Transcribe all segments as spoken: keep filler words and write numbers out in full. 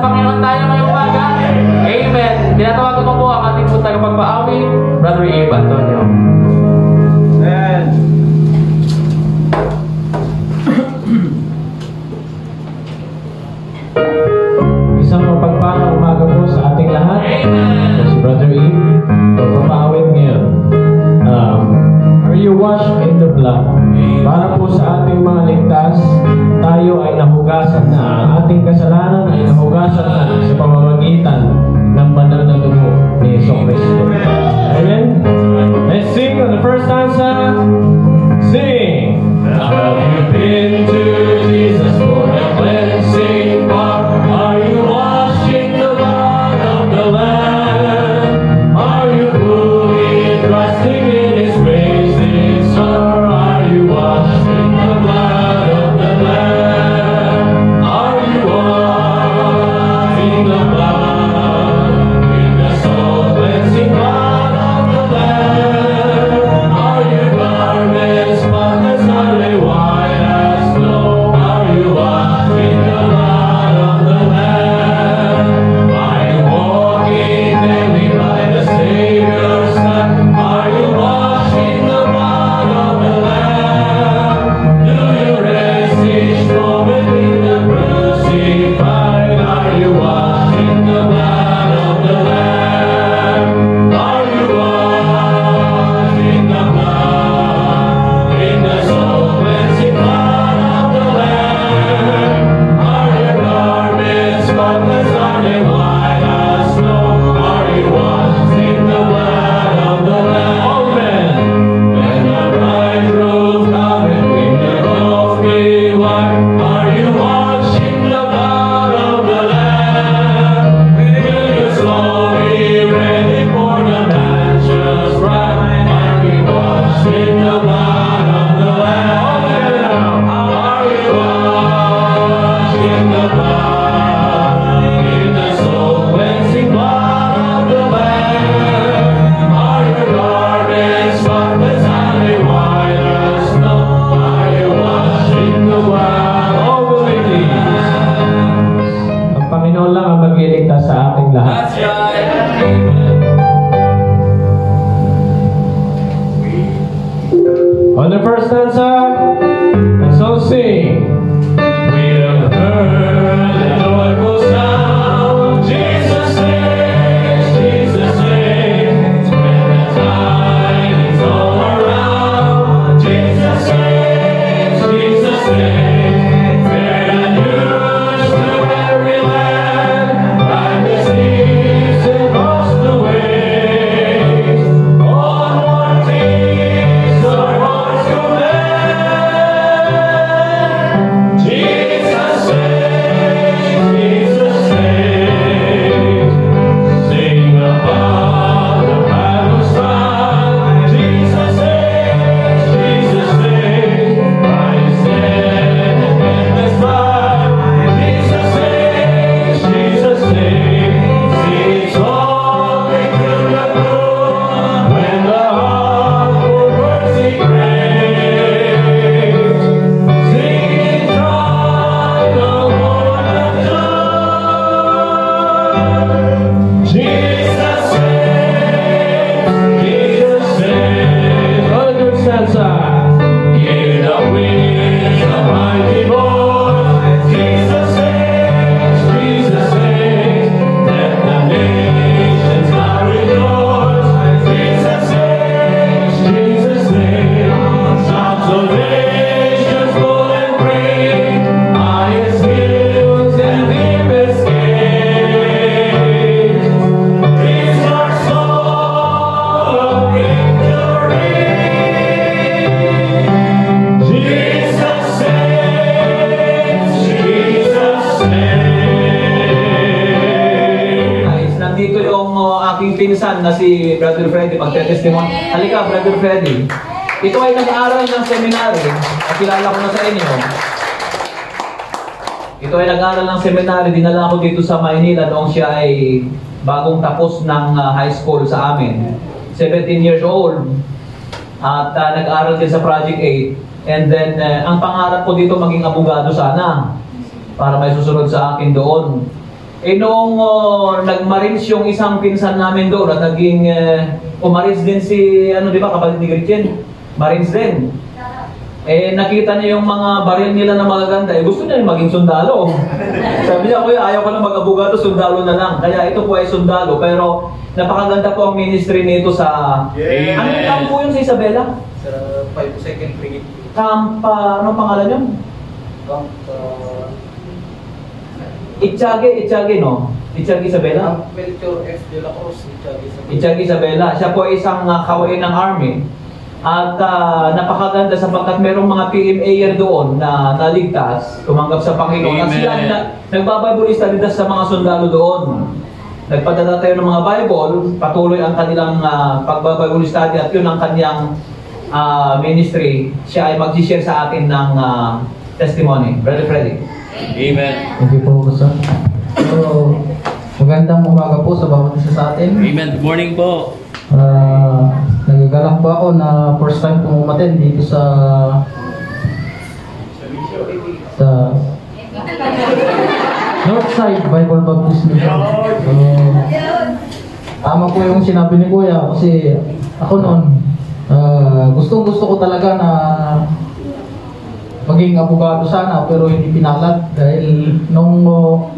Panginoon tayo ngayong umaga. Amen. Tinatawagan ko po ang ating po tagapagpaawi, Brother Abe Antonio. Amen. Isang mapagpalang umaga po sa ating lahat. Amen. Si Brother Abe, magpapaawit ngayon. Um, are you washed in the blood? Para po sa ating mga ligtas, tayo ay nahugasan na. Ang ating kasalanan ay nahugasan na sa pamamagitan ng banal na dugo ni Jesucristo. Amen? Let's sing on the first stanza. Sing! Have you been to Jesus for the cleansing part? Are you washed in the blood of the Lamb? Are you fully trusting in His grace, or are you washed in the blood of the Lamb? Are you washed in the blood, in the soul cleansing blood of the Lamb? Are your garments spotless, are they white as snow? Are you washed in the blood of the Lamb? Are you walking daily by the Savior's side? Are you washed in the blood of the Lamb? Do you rest each moment in the crucified? Are you washed in the blood of the Lamb? Are you washed in the blood, in the soul cleansing blood of the Lamb? Are your garments spotless, are they white as snow? Are you washed in the blood of the Lamb? Amen. When the bridegroom cometh with the lofty white, are you washed in the blood of the Lamb? Will you soul be ready for the mansion's bride? Are you washed in the blood of the Lamb? Are you washed in the blood, in the soul cleansing blood of the Lamb? Are your garments spotless, are they white as snow? Are you washed in the blood? Oh, please. Ang Panginoon lang ang magliligtas sa ating lahat. That's right. Amen. On the first stanza, let's all sing. We'll heard the joyful sound. Jesus saves, Jesus saves. When the tidings all around. Jesus saves, Jesus saves. Bear news to every land. Ride the seas across the waves. On one team, our hearts command. Jesus saves, Jesus saves. Sing above the battle's fight. Jesus saves, Jesus saves. By His death and endless life. Jesus saves, Jesus saves. Sing softly to the throne when the heart for mercy craves. Sing in triumph o'er the tomb. Jesus saves, Jesus saves. Other stanza. Hear the winds of mighty voice. Jesus saves, Jesus saves. Let the nations now rejoice. Jesus saves, Jesus saves. Sounds of nations full and free. Highest hills and deepest caves. This our song of victory. Jesus saves, Jesus saves. Guys, nandito yung uh, aking pinsan na si Brother Freddy, magte-testimony. Halika, Brother Freddy. Ito ay nag-aaral ng seminary. Nakilala ko na sa inyo. Ito ay nag-aaral ng seminary. Dinala ko dito sa Maynila noong siya ay bagong tapos ng uh, high school sa amin. seventeen years old. At uh, nag-aaral din sa Project eight. And then, uh, ang pangarap ko dito maging abogado sana. Para may susunod sa akin doon. Eh noong uh, nag-Marines yung isang pinsan namin doon at naging uh, umaris din si, ano di ba, kapatid ni Gretchen? Marines din. Eh nakita niya yung mga baril nila na magaganda, eh gusto niya maging sundalo. Sabi niya, kuya, ayaw ko na mag-abogado, sundalo na lang. Kaya ito po ay sundalo, pero napakaganda po ang ministry nito sa... Yeah. Anong camp po yun sa Isabela? Sa five second Brigade. Camp, uh, anong pangalan yun? Camp, uh, Itchage, Itchage, no? Itchage Isabela? Camp Melchor F. de la Cruz. Itchage sa Itchage Isabela. Siya po ay isang uh, kawain ng army. At uh, napakaganda sapagkat merong mga P M A doon na naligtas, tumanggap sa Panginoon. At sila na, nagbabible studies sa mga sundalo doon. Nagpadala tayo ng mga Bible, patuloy ang kanilang uh, pagbabible study at yun ang kanyang uh, ministry. Siya ay mag-share sa atin ng uh, testimony. Brother Freddy. Amen. Thank you po, sir. So, magandang umaga po sa bawat isa sa atin. Amen. Good morning po. Uh, nagagalak po ako na first time po umaten dito sa sa Northside Bible Baptist Mission. So, tama po yung sinabi ni Kuya kasi ako noon uh, gustong gusto ko talaga na maging abogado sana pero hindi pinalad dahil nung uh,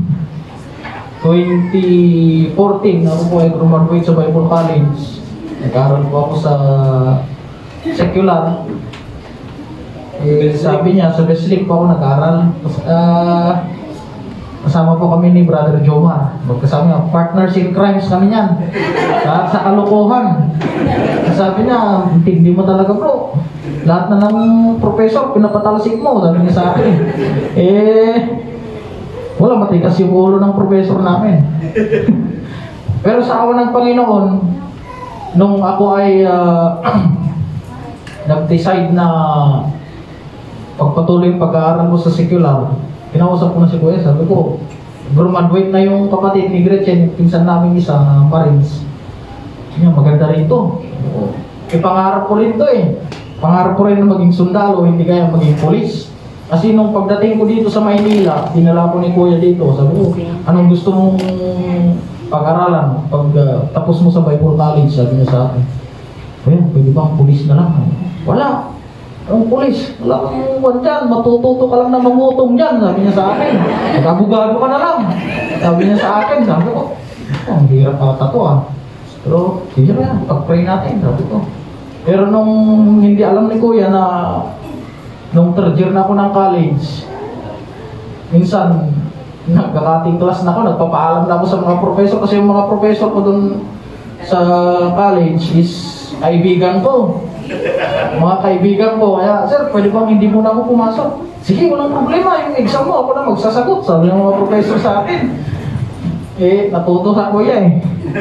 twenty fourteen ako po ay graduate sa Bible College. Nag-aaral po ako sa secular. Eh, sabi niya, sa Westlake po ako nag-aaral. Uh, kasama po kami ni Brother Jomar. Magkasama niya, partners in crimes kami niyan. Sa, sa kalokohan. Sabi niya, hindi mo talaga bro. Lahat na ng professor, pinapatalsik mo. Sabi niya sa akin. Eh, wala, matigas yung ulo ng professor namin. Pero sa awa ng Panginoon, nung ako ay uh, nag-decide na pagpatuloy yung pag-aaral ko sa secular, kinausap ko na si Kuya, sabi ko, graduate na yung kapatid ni Gretchen, yung pinsan namin isa na Marines. Sabi niya, maganda rin ito. E pangarap ko rin ito eh. Pangarap ko rin na maging sundalo, hindi kaya maging polis. Kasi nung pagdating ko dito sa Maynila, dinala ko ni Kuya dito. Sabi ko, anong gusto mong pag-aralan pag uh, tapos mo sa Bible College? Sabi niya sa akin, Kuya, pwede bang pulis na lang? Wala. Anong pulis? Wala kang buwan dyan. Matututo ka lang na mangutong dyan. Sabi niya sa akin. Mag-abogado ka na lang. Sabi niya sa akin. Sabi ko, oh, ang hirap ata to ah. Pero, sige na, pag-pray natin. Sabi ko. Pero nung hindi alam ni Kuya na nung third year na ako ng college, minsan, nagkakating class na ako, nagpapaalam na ako sa mga professor kasi yung mga professor ko dun sa college is kaibigan ko. Mga kaibigan ko, kaya, sir, pwede bang hindi muna ako pumasok? Sige, walang problema, yung exam mo, ako na magsasagot, sabi ng mga professor sa akin. Eh, natuto sa Kuya eh.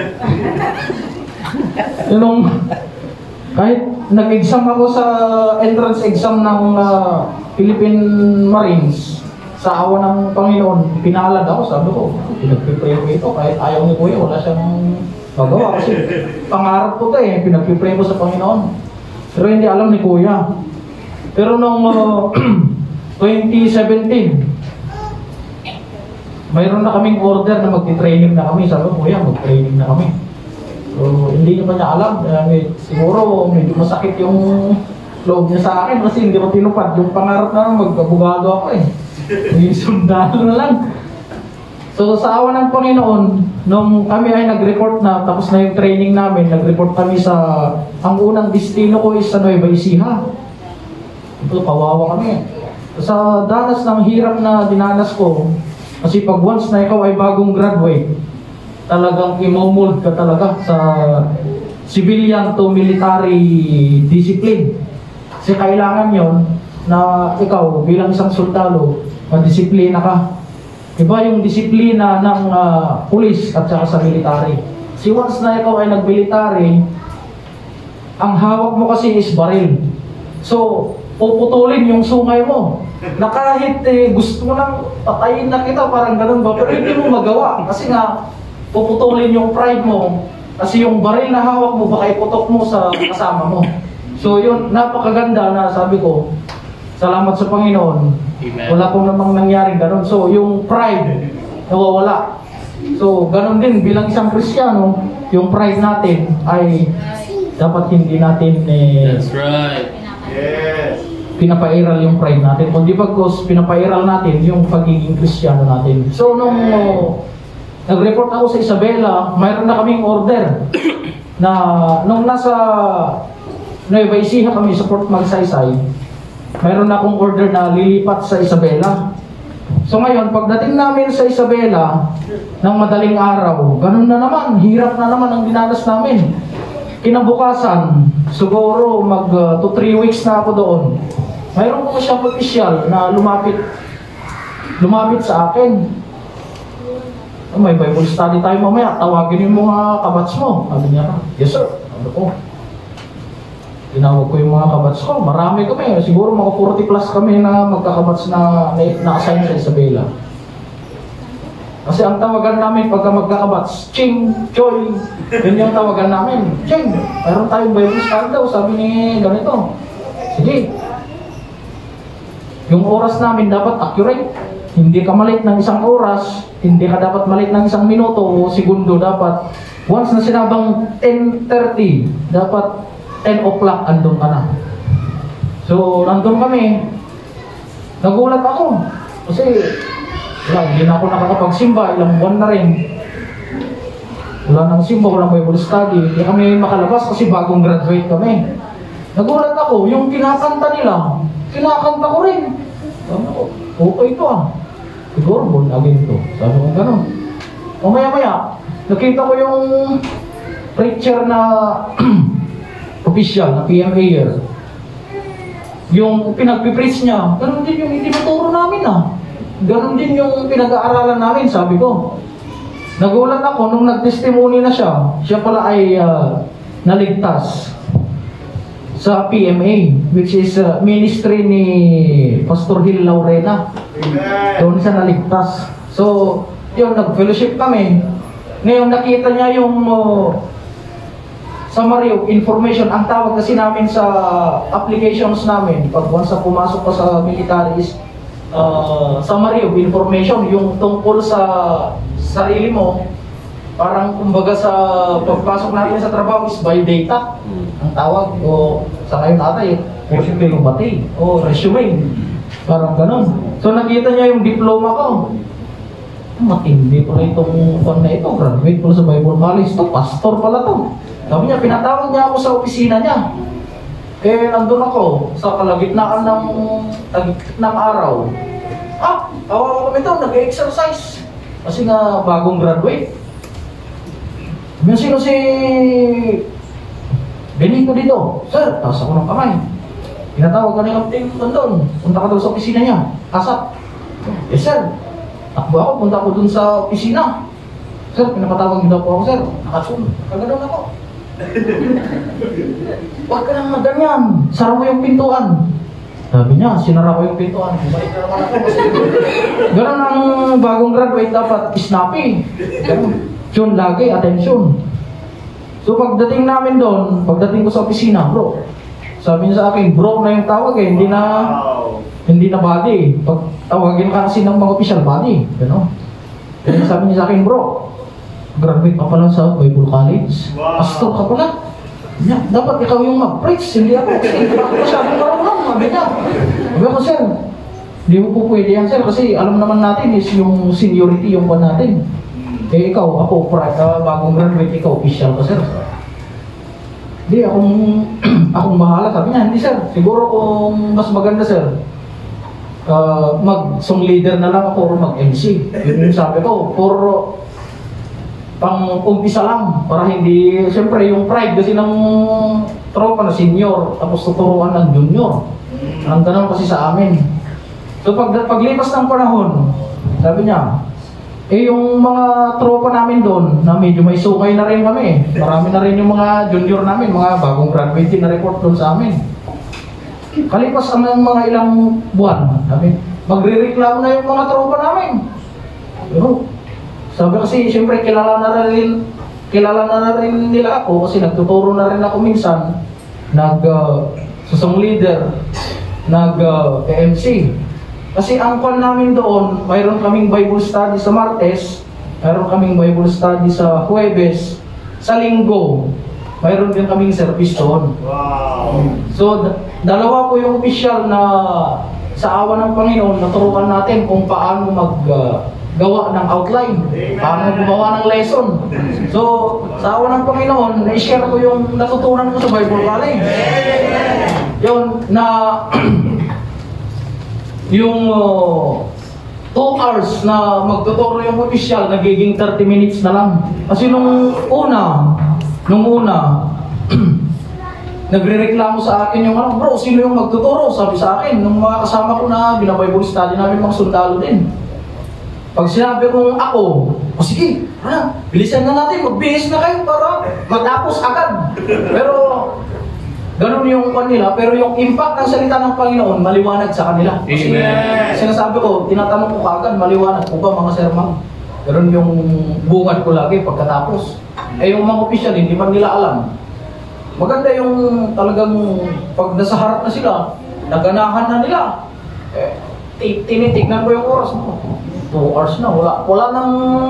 Yung kahit nag-exam ako sa entrance exam ng uh, Philippine Marines, sa awa ng Panginoon, pinalad ako, sabi ko, pinagpipray ko ito, kahit ayaw ni Kuya, wala siyang magawa kasi pangarap ko ito eh, pinagpipray ko sa Panginoon. Pero hindi alam ni Kuya. Pero nung uh, twenty seventeen, mayroon na kaming order na magti-training na kami. Sabi ko, Kuya, mag-training na kami. So, hindi niya pa niya alam. Eh, siguro, medyo masakit yung loob niya sa akin kasi hindi ko tinupad. Yung pangarap na mag-abogado ako eh. Yung sundalo na lang. So, sa awa ng Panginoon, nung kami ay nag-report na, tapos na yung training namin, nag-report kami sa, ang unang destino ko is sa Nueva Ecija. Ito, kawawa kami. Sa danas ng hirap na dinanas ko, kasi pag once na ikaw ay bagong graduate, talagang imomold ka talaga sa civilian to military discipline. Kasi kailangan yon na ikaw bilang isang sundalo, madisiplina ka. Iba yung disiplina ng uh, pulis at saka sa military. Si once na ikaw ay nag-military, ang hawak mo kasi is baril. So, puputulin yung sungay mo. Na kahit eh, gusto mo nang patayin na kita, parang ganun ba? Pero hindi mo magawa. Kasi nga, puputulin yung pride mo. Kasi yung baril na hawak mo, baka iputok mo sa kasama mo. So yun, napakaganda na sabi ko, salamat sa Panginoon. Amen. Wala pong namang nangyaring ganun. So yung pride nawawala. So, ganun din bilang isang Kristiyano, yung pride natin ay dapat hindi natin eh, That's right. pinapairal yung pride natin. Kundi bagkus pinapairal natin yung pagiging Kristiyano natin. So, nung uh, nag-report ako sa Isabela, mayroon na kaming order na nung nasa Nueva Ecija kami sa Port Magsaysay, mayroon na akong order na lilipat sa Isabela. So ngayon, pagdating namin sa Isabela ng madaling araw, ganun na naman, hirap na naman ang dinanas namin. Kinabukasan, siguro mag uh, to three weeks na ako doon. Mayroon ko siyang official na lumapit lumapit sa akin. Oh, may Bible study tayo mamaya, tawagin yung mga kabats mo. Sabi niya, yes sir. Sabi ko, tinawag ko yung mga kabats ko. Marami kami, siguro mga forty plus kami na magkakabats na na-assign sa Isabela. Kasi ang tawagan namin pagka magkakabats, Ching, Choy, yun yung tawagan namin. Ching, mayroon tayong Bible study daw, sabi ni ganito. Sige. Yung oras namin dapat accurate. Hindi ka malit ng isang oras, hindi ka dapat malit ng isang minuto o segundo dapat. Once na sinabang ten thirty, dapat ten o'clock andun ka na. So, nandun kami. Nagulat ako. Kasi, wala, hindi na ako nakakapagsimba. Ilang buwan na rin. Wala nang simba, walang Bible study. Hindi kami makalabas kasi bagong graduate kami. Nagulat ako, yung kinakanta nila, kinakanta ko rin. Sabi ko, okay ito ah. Siguro, born again ito. Sabi ko, gano'n. O maya-maya, nakita ko yung preacher na official, na P M A-er. Yung pinagpipreach niya, gano'n din yung itinuturo namin ah. Gano'n din yung pinag-aaralan namin, sabi ko. Nagulat ako nung nag-testimony na siya. Siya pala ay uh, naligtas sa P M A, which is uh, ministry ni Pastor Gil Laurena. Doon siya naligtas. So, yun, nag-fellowship kami. Ngayon, nakita niya yung uh, summary of information. Ang tawag kasi namin sa applications namin, pag once na pumasok pa sa military is uh, summary of information, yung tungkol sa sarili mo. Parang kumbaga sa pagpasok natin sa trabaho is by data ang tawag o sa ngayon natay resume bati o resume parang ganun. So nakita niya yung diploma ko, matindi pala itong pan na ito, graduate pala sa Bible College to, pastor pala to. Sabi niya, pinatawag niya ako sa opisina niya. Eh nandun ako sa kalagitnaan ng ng araw. Ah, tawa kami to, nag-exercise kasi nga bagong graduate. Yung sino si Benito dito? Sir, taas ako ng kamay. Pinatawag ka na yung team doon. Punta ka doon sa opisina niya. Kasap. Yes sir. Takbo ako, punta ako doon sa opisina. Sir, pinapatawag nito po ako sir. Nakasun. Kaganoon ako. Huwag ka nang maganyan. Sara mo yung pintuan. Sabi niya, sinara ko yung pintuan. Bumalik na naman ako. Ganun ang bagong graduate dapat snappy. Ganun. Yun lagi, attention. So pagdating namin doon, pagdating ko sa opisina, bro, sabi niya sa akin, bro na yung tawag eh, hindi na, hindi na body. Pag tawagin ka kasi ng mga official body, gano'n. Kaya sabi niya sa akin, bro, graduate ka pala sa Bible College. Pastor ka pala. Ya, dapat ikaw yung mag-preach, hindi ako. Kasi hindi ako masyadong marunong, sabi niya. Sabi ko, sir, hindi mo po pwede yan, sir, kasi alam naman natin is yung seniority yung pa natin. Eh ikaw, ako, uh, bagong graduate, ikaw, official ka, sir. Hindi, akong, akong bahala. Sabi niya, hindi, sir. Siguro kung mas maganda, sir, uh, mag-song leader na lang ako o mag-M C. Yun yung sabi ko, for pang-umpisa lang. Para hindi, siyempre, yung pride kasi ng tropa na senior, tapos tuturuan ng junior. Ang ganun kasi sa amin. So, pag, paglipas ng panahon, sabi niya, eh yung mga tropa namin doon, na medyo may sukay na rin kami. Marami na rin yung mga junior namin, mga bagong graduate na report doon sa amin. Kalipas ang mga ilang buwan, sabi, magre-reklamo na yung mga tropa namin. Pero, sabi kasi, siyempre, kilala na rin, kilala na rin nila ako kasi nagtuturo na rin ako minsan, nag, uh, susong leader, nag, uh, M C. Kasi ang kwan namin doon, mayroon kaming Bible study sa Martes, mayroon kaming Bible study sa Huwebes, sa Linggo, mayroon din kaming service doon. Wow! So, d- dalawa po yung official na sa awa ng Panginoon, naturuan natin kung paano maggawa ng outline, paano gumawa ng lesson. So, sa awa ng Panginoon, na-share ko yung natutunan ko sa Bible College. Yun, na yung uh, two hours na magtuturo yung official, nagiging thirty minutes na lang. Kasi nung una, nung una, nagre-reklamo sa akin yung ano, bro, sino yung magtuturo? Sabi sa akin, nung mga kasama ko na binabible study namin, mga sundalo din. Pag sinabi kong ako, o sige, ano, bilisan na natin, magbihis na kayo para matapos agad. Pero, ganun yung kwan nila, pero yung impact ng salita ng Panginoon, maliwanag sa kanila. Kasi Amen. sinasabi ko, tinatanong ko kaagad, maliwanag po ba mga sermon? Ganun yung bungad ko lagi pagkatapos. Eh yung mga official, hindi man nila alam. Maganda yung talagang pag nasa harap na sila, naganahan na nila. Eh, tinitignan ko yung oras mo. Two hours na, wala, wala nang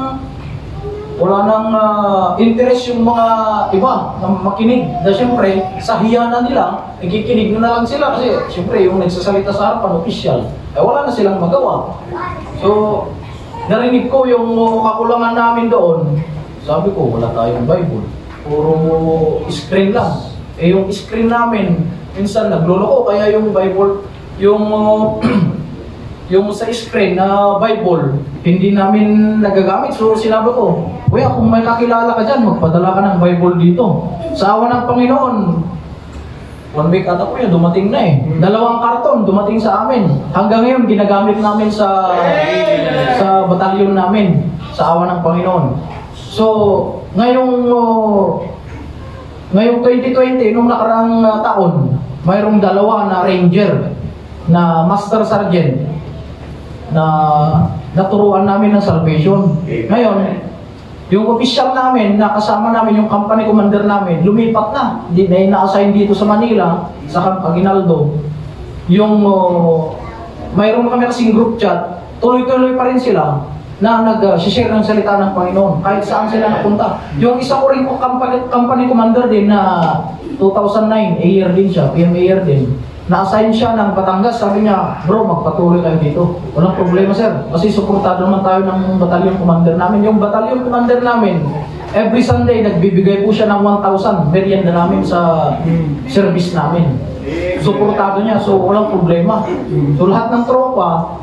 wala nang uh, interest yung mga iba na makinig. Dahil siyempre, sa hiyanan nila, nakikinig na lang sila kasi siyempre yung nagsasalita sa harapan, official, eh wala na silang magawa. So, narinig ko yung kakulangan namin doon. Sabi ko, wala tayong Bible. Puro screen lang. Eh yung screen namin, minsan nagluloko, kaya yung Bible, yung uh, yung sa screen na Bible, hindi namin nagagamit. So sinabi ko, kuya, kung may kakilala ka dyan, magpadala ka ng Bible dito. Sa awa ng Panginoon, one week ata kuya, dumating na eh. Dalawang karton, dumating sa amin. Hanggang ngayon, ginagamit namin sa sa batalyon namin, sa awa ng Panginoon. So, ngayong uh, ngayong twenty twenty, nung nakarang uh, taon, mayroong dalawa na ranger, na master sergeant, na naturuan namin ng salvation. Ngayon, yung official namin, na kasama namin, yung company commander namin, lumipat na. Hindi na ina-assign dito sa Manila, sa Camp Aguinaldo. Yung, uh, mayroon kami kasing group chat, tuloy-tuloy pa rin sila na nag-share ng salita ng Panginoon kahit saan sila napunta. Yung isa ko rin po company, company commander din na two thousand nine, A year din siya, P M A year din. Na-assign siya ng Batangas, sabi niya, bro, magpatuloy kayo dito. Walang problema, sir. Kasi suportado naman tayo ng batalyon commander namin. Yung batalyon commander namin, every Sunday, nagbibigay po siya ng one thousand merienda namin sa service namin. Suportado niya, so walang problema. So lahat ng tropa,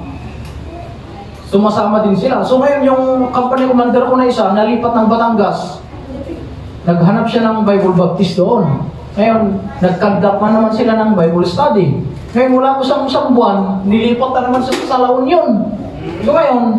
sumasama din sila. So ngayon yung company commander ko na isa, nalipat ng Batangas. Naghanap siya ng Bible Baptist doon. Ngayon, nag-conduct na naman sila ng Bible study. Ngayon, wala ko sa isang buwan, nilipat na naman sa sa La Union. So ngayon,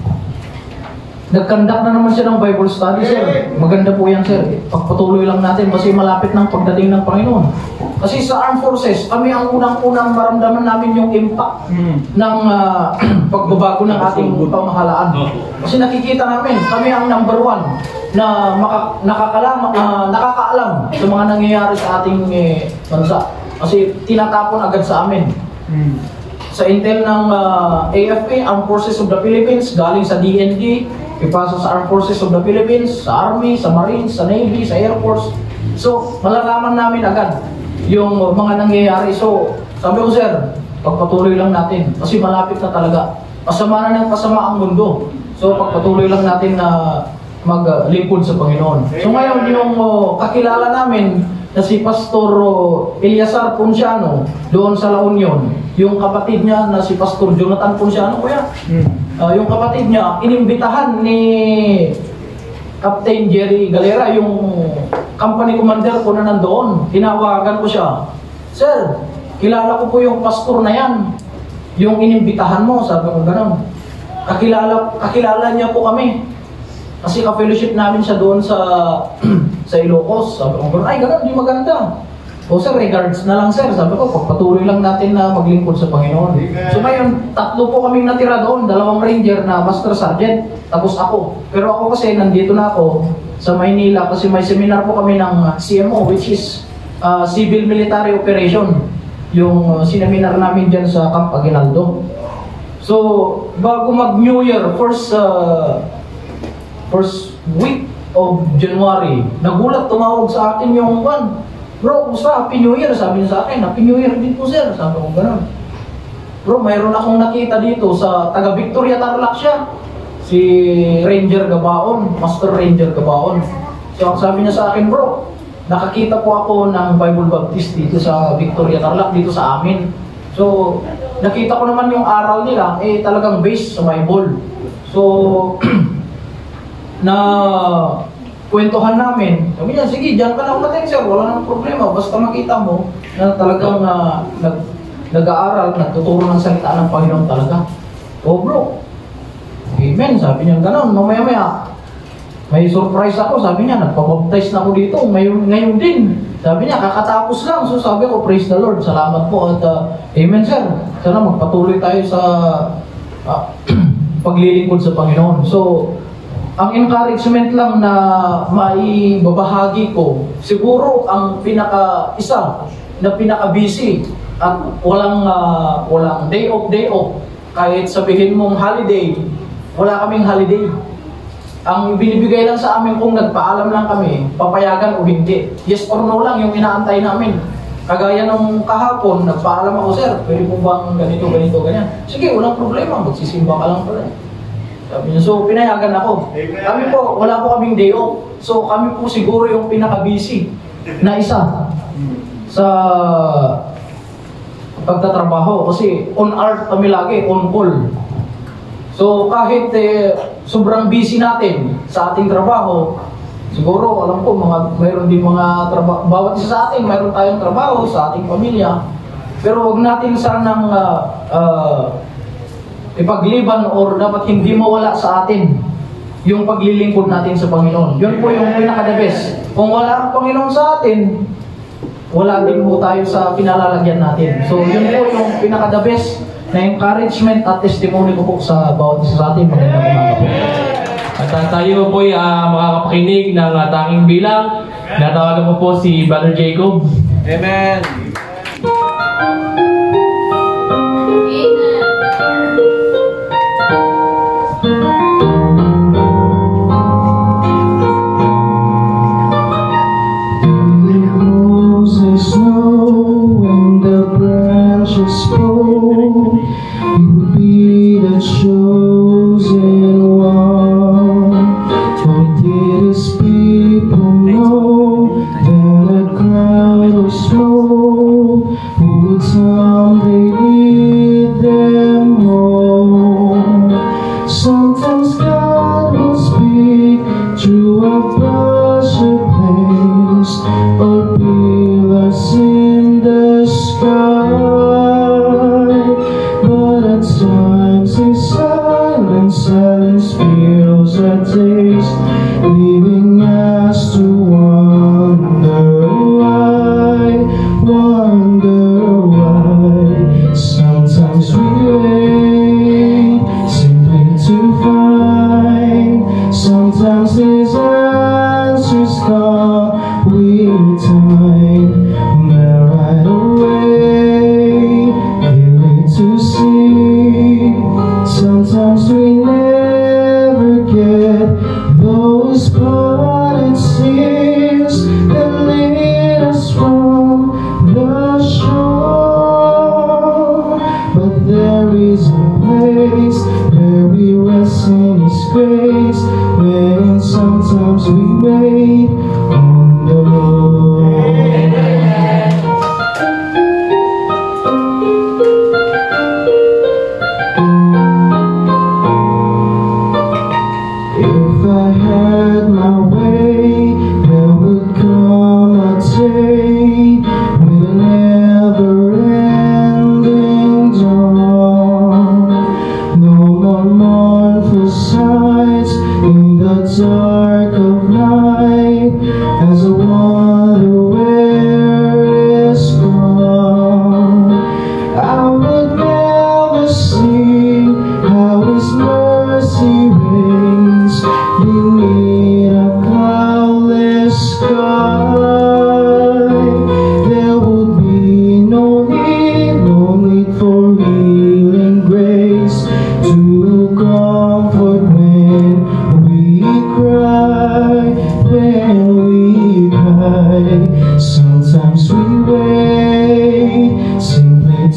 nag-conduct na naman siya ng Bible study, sir. Maganda po yan, sir. Pagpatuloy lang natin kasi malapit ng pagdating ng Panginoon. Kasi sa Armed Forces, kami ang unang-unang maramdaman namin yung impact ng uh, pagbabago ng ating pamahalaan. Kasi nakikita namin, kami ang number one na maka, nakakalam, uh, nakakaalam sa mga nangyayari sa ating eh, bansa. Kasi tinatapon agad sa amin. Sa intel ng uh, A F P, Armed Forces of the Philippines, galing sa D N D, ipasok sa Armed Forces of the Philippines, sa Army, sa Marines, sa Navy, sa Air Force. So, malalaman namin agad yung mga nangyayari. So, sabi ko, sir, pagpatuloy lang natin. Kasi malapit na talaga. Pasama na ng pasama ang mundo. So, pagpatuloy lang natin na maglingkod sa Panginoon. So, ngayon, yung uh, kakilala namin na si Pastor uh, Eliasar Ponciano, doon sa La Union, yung kapatid niya na si Pastor Jonathan Ponciano, kuya, uh, yung kapatid niya, inimbitahan ni Captain Jerry Galera, yung company commander ko na nandoon. Tinawagan ko siya, sir, kilala ko po yung pastor na yan, yung inimbitahan mo. Sabi ko gano'n. Kakilala, kakilala niya po kami. Kasi ka-fellowship namin siya doon sa sa Ilocos. Sabi ko gano'n, ay gano'n, di maganda. O sir, regards na lang sir. Sabi ko, pagpatuloy lang natin na maglingkod sa Panginoon. So ngayon, tatlo po kaming natira doon. Dalawang ranger na master sergeant. Tapos ako. Pero ako kasi, nandito na ako sa Maynila. Kasi may seminar po kami ng C M O, which is uh, Civil Military Operation. Yung uh, sineminar namin dyan sa Camp Aguinaldo. So, bago mag-New Year, first uh, first week of January, nagulat, tumawag sa akin yung one, bro, kumusta? Happy New Year, sabi niya sa akin. Happy New Year din po, sir. Sabi ko gano'n. Bro, mayroon akong nakita dito sa taga Victoria Tarlac siya. Si Ranger Gabaon, Master Ranger Gabaon. So, ang sabi niya sa akin, bro, nakakita po ako ng Bible Baptist dito sa Victoria Tarlac, dito sa amin. So, nakita ko naman yung aral nila, eh talagang based sa Bible. So, na kwentuhan namin, sabi niya, sige, diyan ka na umating, sir, wala nang problema, basta makita mo na talagang uh, nag, nag-aaral, nagtuturo ng salita ng Panginoon talaga. Oh bro, amen, sabi niya gano'n, mamaya-maya, may surprise ako, sabi niya, nagpabaptize na ako dito, ngayon, ngayon din. Sabi niya, kakatapos lang. So sabi ko, praise the Lord, salamat po at uh, amen sir. Sana magpatuloy tayo sa uh, paglilingkod sa Panginoon. So, ang encouragement lang na maibabahagi ko, siguro ang pinaka-isa na pinaka-busy at walang, uh, walang day off, day off. Kahit sabihin mong holiday, wala kaming holiday. Ang binibigay lang sa amin kung nagpaalam lang kami, papayagan o hindi. Yes or no lang yung inaantay namin. Kagaya nung kahapon, nagpaalam ako, sir, pwede po bang ganito, ganito, ganyan. Sige, walang problema, magsisimba ka lang pala. Sabi niya, so pinayagan ako. Kami po, wala po kaming day off. So kami po siguro yung pinaka-busy na isa sa pagtatrabaho. Kasi on art kami lagi, on call. So kahit eh, sobrang busy natin sa ating trabaho, siguro alam ko mga mayroon din mga trabaho, bawat isa sa atin mayroon tayong trabaho sa ating pamilya. Pero wag natin sanang uh, uh, ipagliban or dapat hindi mawala sa atin yung paglilingkod natin sa Panginoon. Yun po yung pinaka-the best. Kung wala ang Panginoon sa atin, wala din po tayo sa pinalalagyan natin. So yun po yung pinaka-the best na encouragement at testimony ko po sa bawat isa sa atin. Magandang umaga po. At uh, tayo po ay uh, makakapakinig ng uh, tanging bilang. Natawagan po po si Brother Jacob. Amen. Wonder why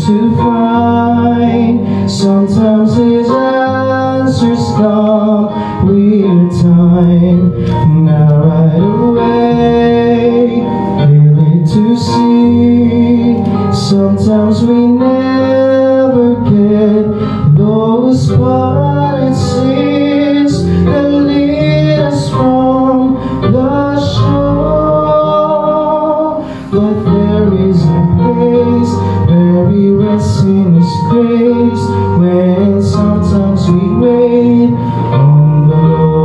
to find. Sometimes his answers come with time, not right away, clearly to see. Sometimes we never get those spotted seeds that lead us from the shore. But there is a place where we rest in His grace, when sometimes we wait on the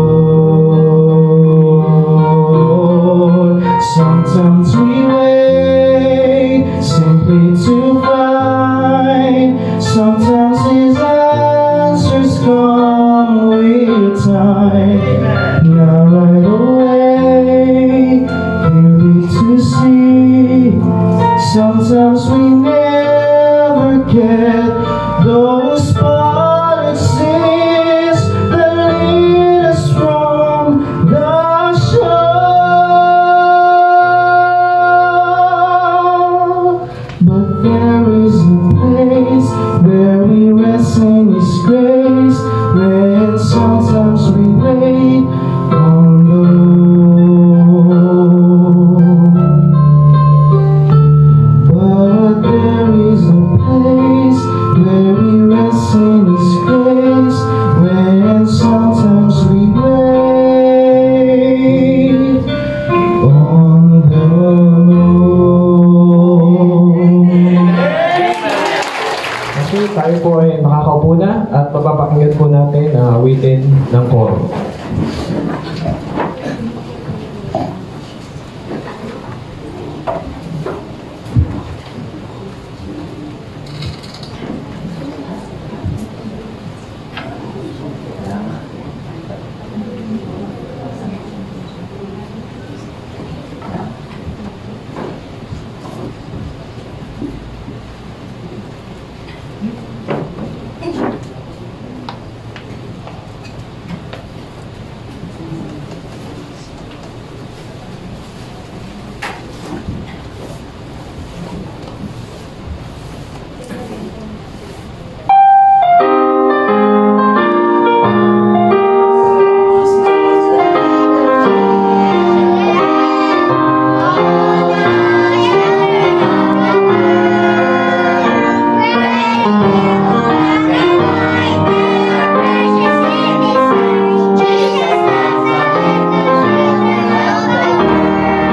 Lord. Sometimes we wait simply to find. Sometimes His answers come with time, not right away, clearly to see. Sometimes we never get those spotted seeds that lead us from the shore. But there is a place where we rest in His grace, when sometimes we wait on the Lord. But there is a place where we rest in His grace, when sometimes we wait on the Lord. Okay, tayo po ay makakaupo na at mapapakinggan po natin ang awitin ng koro.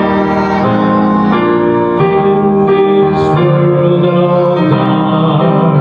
In this world of darkness,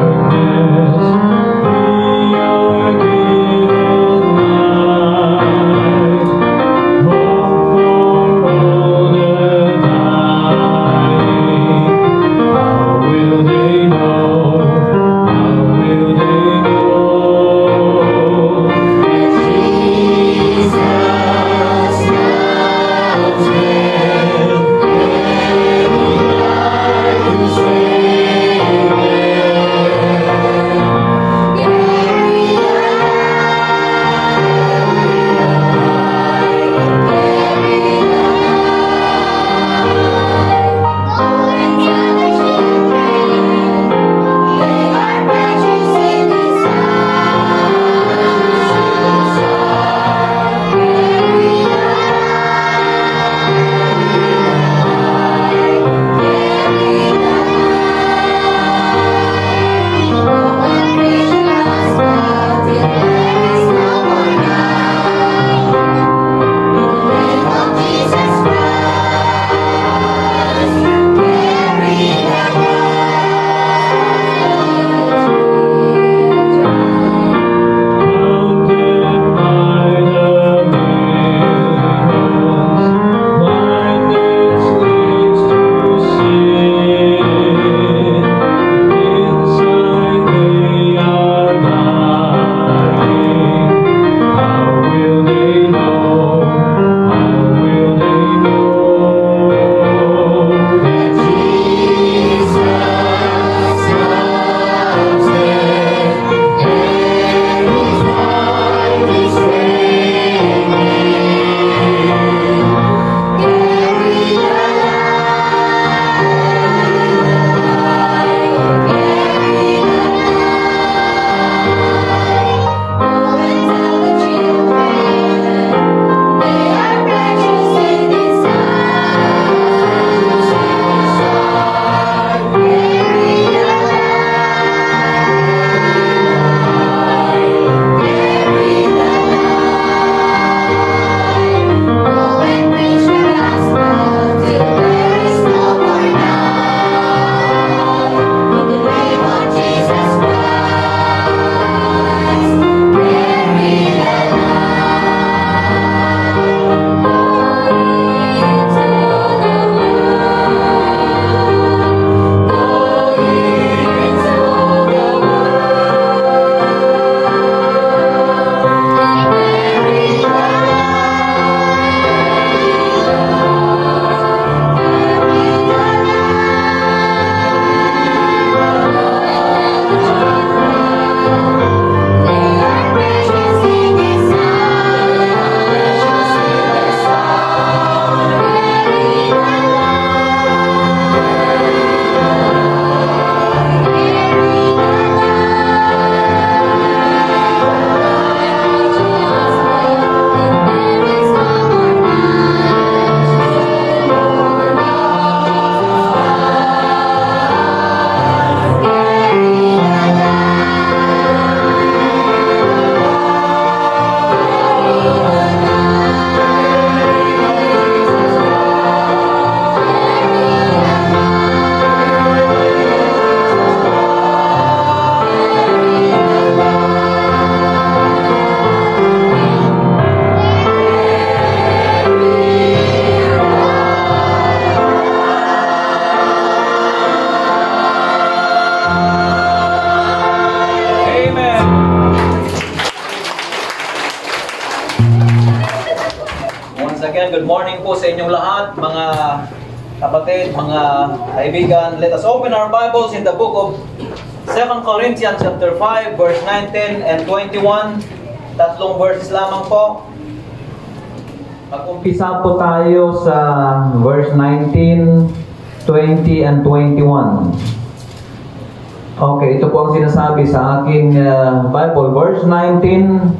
morning po sa inyong lahat, mga kapatid, mga kaibigan. Let us open our Bibles in the book of Second Corinthians chapter five, verse nineteen and twenty-one. Tatlong verses lamang po. Mag-umpisa po tayo sa verse nineteen, twenty, and twenty-one. Okay, ito po ang sinasabi sa aking uh, Bible. Verse nineteen.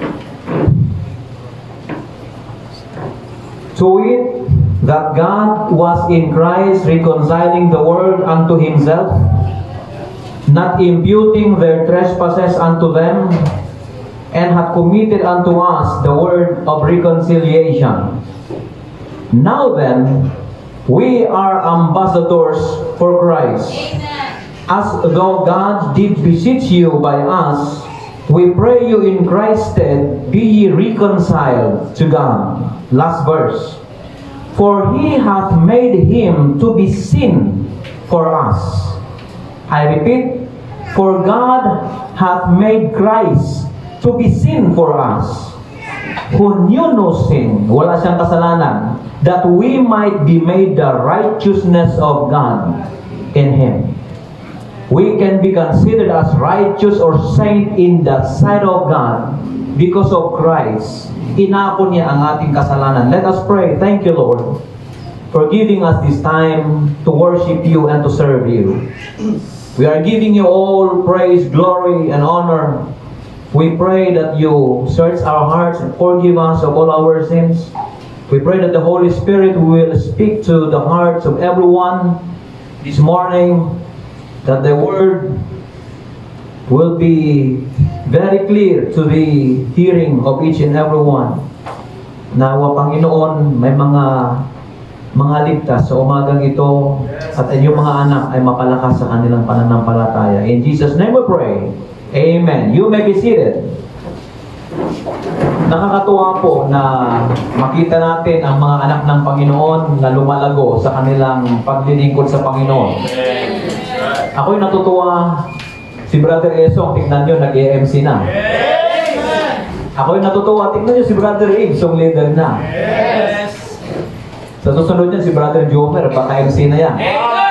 To it, that God was in Christ reconciling the world unto himself, not imputing their trespasses unto them, and hath committed unto us the word of reconciliation. Now then, we are ambassadors for Christ. As though God did beseech you by us, we pray you in Christ's stead, be ye reconciled to God. Last verse. For he hath made him to be sin for us. I repeat, for God hath made Christ to be sin for us, who knew no sin, wala siyang kasalanan, that we might be made the righteousness of God in him. We can be considered as righteous or saint in the sight of God because of Christ. Inako niya ang ating kasalanan. Let us pray. Thank you, Lord, for giving us this time to worship you and to serve you. We are giving you all praise, glory, and honor. We pray that you search our hearts and forgive us of all our sins. We pray that the Holy Spirit will speak to the hearts of everyone this morning, that the word will be very clear to the hearing of each and every one. Nawa Panginoon, may mga mga ligtas sa umagang ito at inyong mga anak ay mapalakas sa kanilang pananampalataya. In Jesus' name we pray. Amen. You may be seated. Nakakatuwa po na makita natin ang mga anak ng Panginoon na lumalago sa kanilang paglilingkod sa Panginoon. Ako'y natutuwa. Si Brother Esong, tignan nyo, nag-E M C na. Ako'y natutuwa, tignan nyo si Brother Abe, song leader na. Sa susunod niyan, si Brother Jomer, baka M C na yan.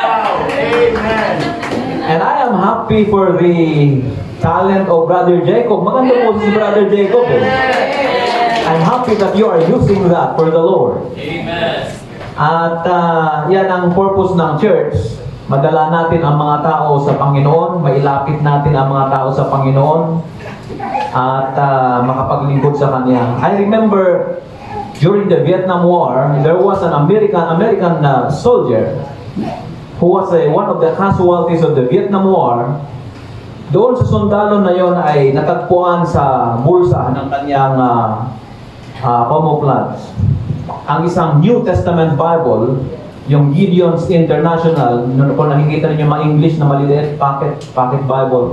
And I am happy for the talent of Brother Jacob. Maganda po si Brother Jacob. Eh. I'm happy that you are using that for the Lord. Amen. At uh, yan ang purpose ng church. Madala natin ang mga tao sa Panginoon, mailapit natin ang mga tao sa Panginoon, at uh, makapaglingkod sa Kanya. I remember during the Vietnam War, there was an American American uh, soldier who was uh, one of the casualties of the Vietnam War. Doon sa sundalo na yon ay natagpuan sa bulsa ng kanyang uh, uh, camouflage ang isang New Testament Bible, yung Gideon's International. Kung nakikita niyo mga English na maliliit, pocket, pocket Bible.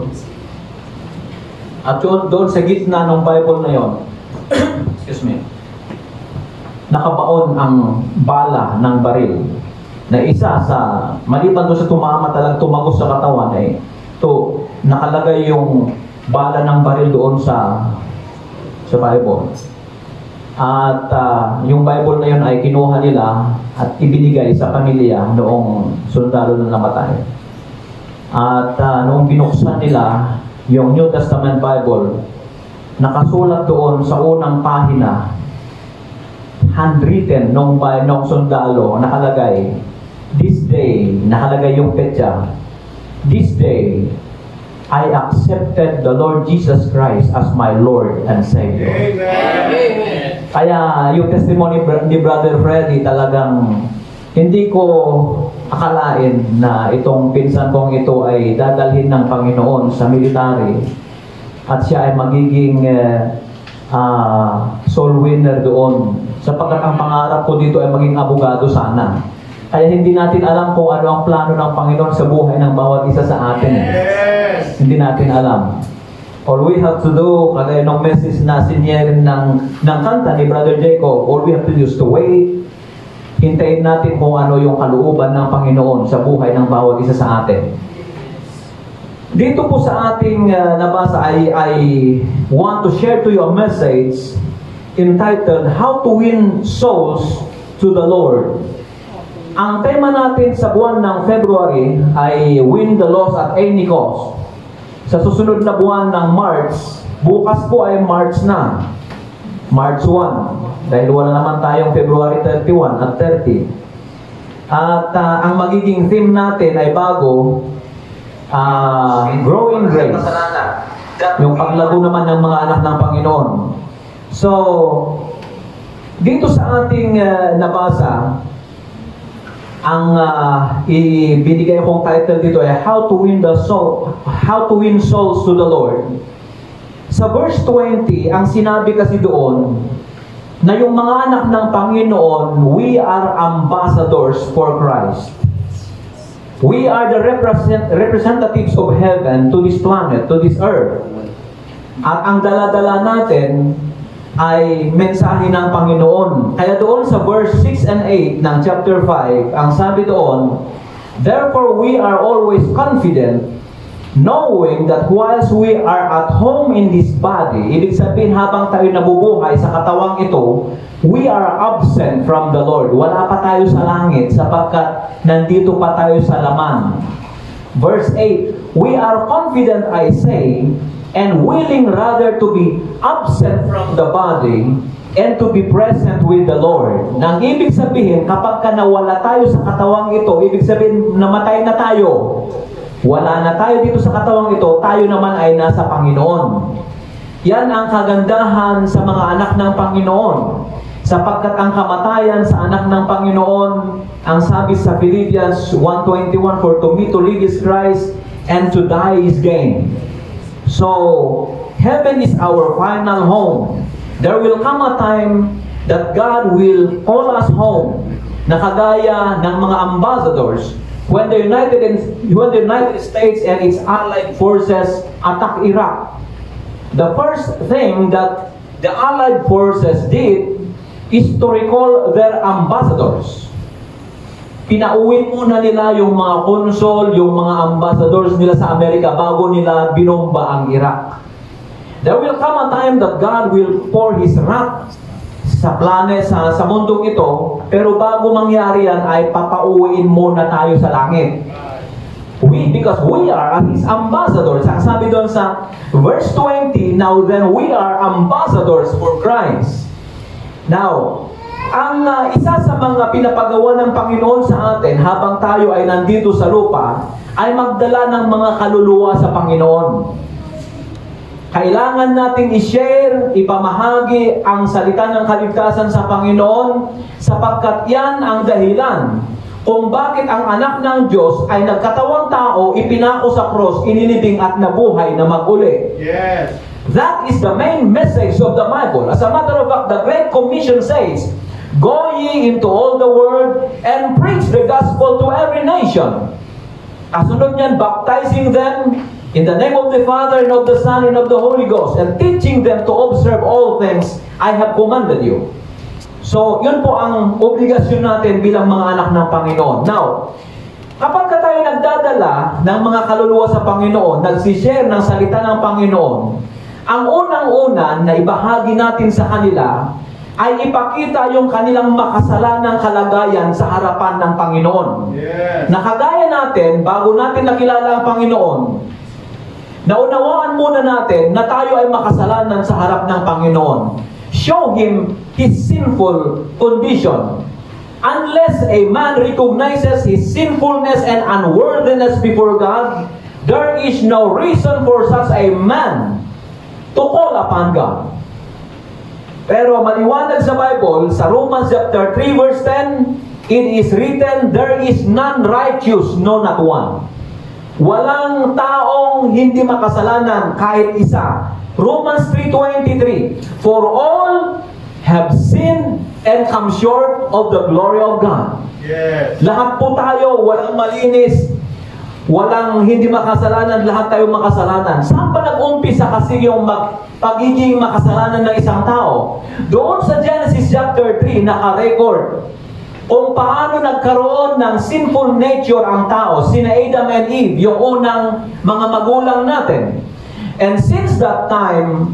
At yun, doon sa gitna ng Bible na yon, excuse me, nakabaon ang bala ng baril. Na isa sa, maliban doon sa tumama talagang tumagos sa katawan, eh, to, nakalagay yung bala ng baril doon sa, sa Bible. At uh, yung Bible na yun ay kinuha nila at ibinigay sa pamilya noong sundalo na namatay. At uh, noong binuksan nila yung New Testament Bible, nakasulat doon sa unang pahina, handwritten nung, nung sundalo, nakalagay, this day, nakalagay yung petsa, this day, I accepted the Lord Jesus Christ as my Lord and Savior. Amen. Kaya yung testimony ni Brother Freddy, talagang hindi ko akalain na itong pinsan kong ito ay dadalhin ng Panginoon sa military at siya ay magiging uh, uh, soul winner doon. Sapagkat ang pangarap ko dito ay maging abogado sana. Kaya hindi natin alam kung ano ang plano ng Panginoon sa buhay ng bawat isa sa atin. Yes. Hindi natin alam. All we have to do, kagaya ng message na sinyerin ng, ng kanta ni Brother Jacob, all we have to do is to wait. Hintayin natin kung ano yung kalooban ng Panginoon sa buhay ng bawat isa sa atin. Dito po sa ating uh, nabasa, I, I want to share to you a message entitled, How to Win Souls to the Lord. Ang tema natin sa buwan ng February ay Win the Lost at Any Cost. Sa susunod na buwan ng March, bukas po ay March na. March first. Dahil wala naman tayong February thirty-first at thirty. At uh, ang magiging theme natin ay bago, uh, Growing Grace. Yung paglago naman ng mga anak ng Panginoon. So, dito sa ating uh, nabasa, ang uh, ibinigay kong title dito ay How to Win the Soul, How to Win Souls to the Lord. Sa verse twenty, ang sinabi kasi doon na yung mga anak ng Panginoon, we are ambassadors for Christ. We are the represent, representatives of heaven to this planet, to this earth. At ang dala-dala natin ay mensahe ng Panginoon. Kaya doon sa verse six and eight ng chapter five, ang sabi doon, therefore we are always confident, knowing that whilst we are at home in this body, ibig sabihin habang tayo nabubuhay sa katawang ito, we are absent from the Lord. Wala pa tayo sa langit sapagkat nandito pa tayo sa laman. Verse eight, we are confident, I say, and willing rather to be absent from the body and to be present with the Lord. Nang ibig sabihin, kapag ka nawala tayo sa katawang ito, ibig sabihin, namatay na tayo. Wala na tayo dito sa katawang ito, tayo naman ay nasa Panginoon. Yan ang kagandahan sa mga anak ng Panginoon. Sapagkat ang kamatayan sa anak ng Panginoon, ang sabi sa Philippians one twenty-one, for to me to live is Christ and to die is gain. So, heaven is our final home. There will come a time that God will call us home na kagaya ng mga ambassadors when the United when the United States and its allied forces attack Iraq. The first thing that the allied forces did is to recall their ambassadors. Pinauwi muna nila yung mga consul, yung mga ambassadors nila sa Amerika bago nila binomba ang Iraq. There will come a time that God will pour His wrath sa planet, sa, sa mundong ito, pero bago mangyari yan ay papauwiin muna tayo sa langit. We, because we are His ambassadors. Ang sabi doon sa verse twenty, now then we are ambassadors for Christ. Now, ang uh, isa sa mga pinapagawa ng Panginoon sa atin habang tayo ay nandito sa lupa ay magdala ng mga kaluluwa sa Panginoon. Kailangan nating i-share, ipamahagi ang salita ng kaligtasan sa Panginoon sapagkat yan ang dahilan kung bakit ang anak ng Diyos ay nagkatawang tao, ipinako sa cross, inilibing at nabuhay na mag-uli. Yes. That is the main message of the Bible. As a matter of fact, the Great Commission says, go ye into all the world and preach the gospel to every nation. Kasunod niyan, baptizing them in the name of the Father and of the Son and of the Holy Ghost and teaching them to observe all things I have commanded you. So, yun po ang obligasyon natin bilang mga anak ng Panginoon. Now, kapag ka tayo nagdadala ng mga kaluluwa sa Panginoon, nagsishare ng salita ng Panginoon, ang unang-una na ibahagi natin sa kanila ay ipakita yung kanilang makasalanang kalagayan sa harapan ng Panginoon. Yes. Nakagaya natin, bago natin nakilala ang Panginoon, naunawaan muna natin na tayo ay makasalanan sa harap ng Panginoon. Show Him His sinful condition. Unless a man recognizes his sinfulness and unworthiness before God, there is no reason for such a man to call upon God. Pero maliwanag sa Bible, sa Romans chapter three verse ten, it is written, there is none righteous, no not one. Walang taong hindi makasalanan kahit isa. Romans three twenty-three, for all have sinned and come short of the glory of God. Yes. Lahat po tayo, walang malinis, walang hindi makasalanan, lahat tayo makasalanan. Saan ba nag-umpisa kasi yung mag, pagiging makasalanan ng isang tao? Doon sa Genesis chapter three, naka-record kung paano nagkaroon ng sinful nature ang tao, sina Adam and Eve, yung unang mga magulang natin. And since that time,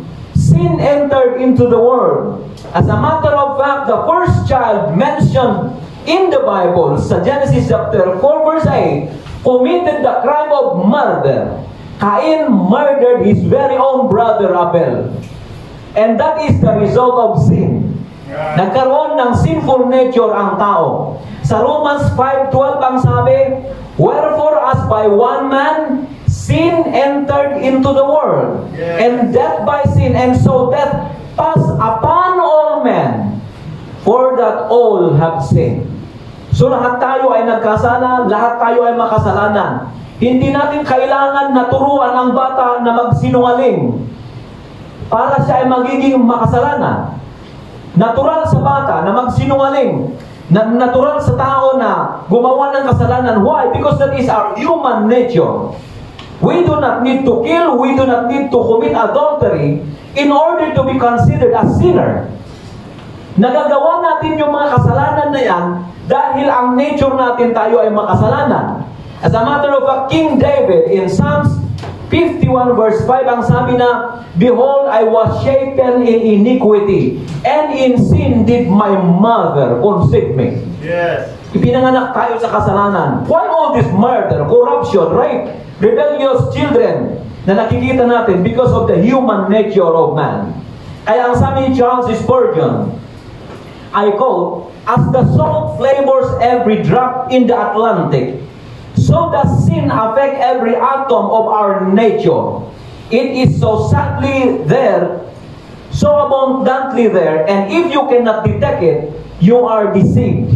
sin entered into the world. As a matter of fact, the first child mentioned in the Bible, sa Genesis chapter four verse eight, committed the crime of murder. Cain murdered his very own brother Abel. And that is the result of sin. Nagkaroon ng sinful nature ang tao. Sa Romans five twelve ang sabi, wherefore as by one man sin entered into the world, and death by sin, and so death passed upon all men, for that all have sinned. So lahat tayo ay nagkasala, lahat tayo ay makasalanan. Hindi natin kailangan na turuan ang bata na magsinungaling para siya ay magiging makasalanan. Natural sa bata na magsinungaling. Na natural sa tao na gumawa ng kasalanan. Why? Because that is our human nature. We do not need to kill, we do not need to commit adultery in order to be considered a sinner. Nagagawa natin yung mga kasalanan na yan dahil ang nature natin tayo ay makasalanan. As a matter of fact, King David in Psalms fifty-one verse five ang sabi na, behold, I was shapen in iniquity, and in sin did my mother conceive me. Yes. Ipinanganak tayo sa kasalanan. Why all this murder, corruption, rape, rebellious children na nakikita natin? Because of the human nature of man. Kaya ang sabi ni Charles Spurgeon, I quote, as the salt flavors every drop in the Atlantic, so does sin affect every atom of our nature. It is so sadly there, so abundantly there, and if you cannot detect it, you are deceived.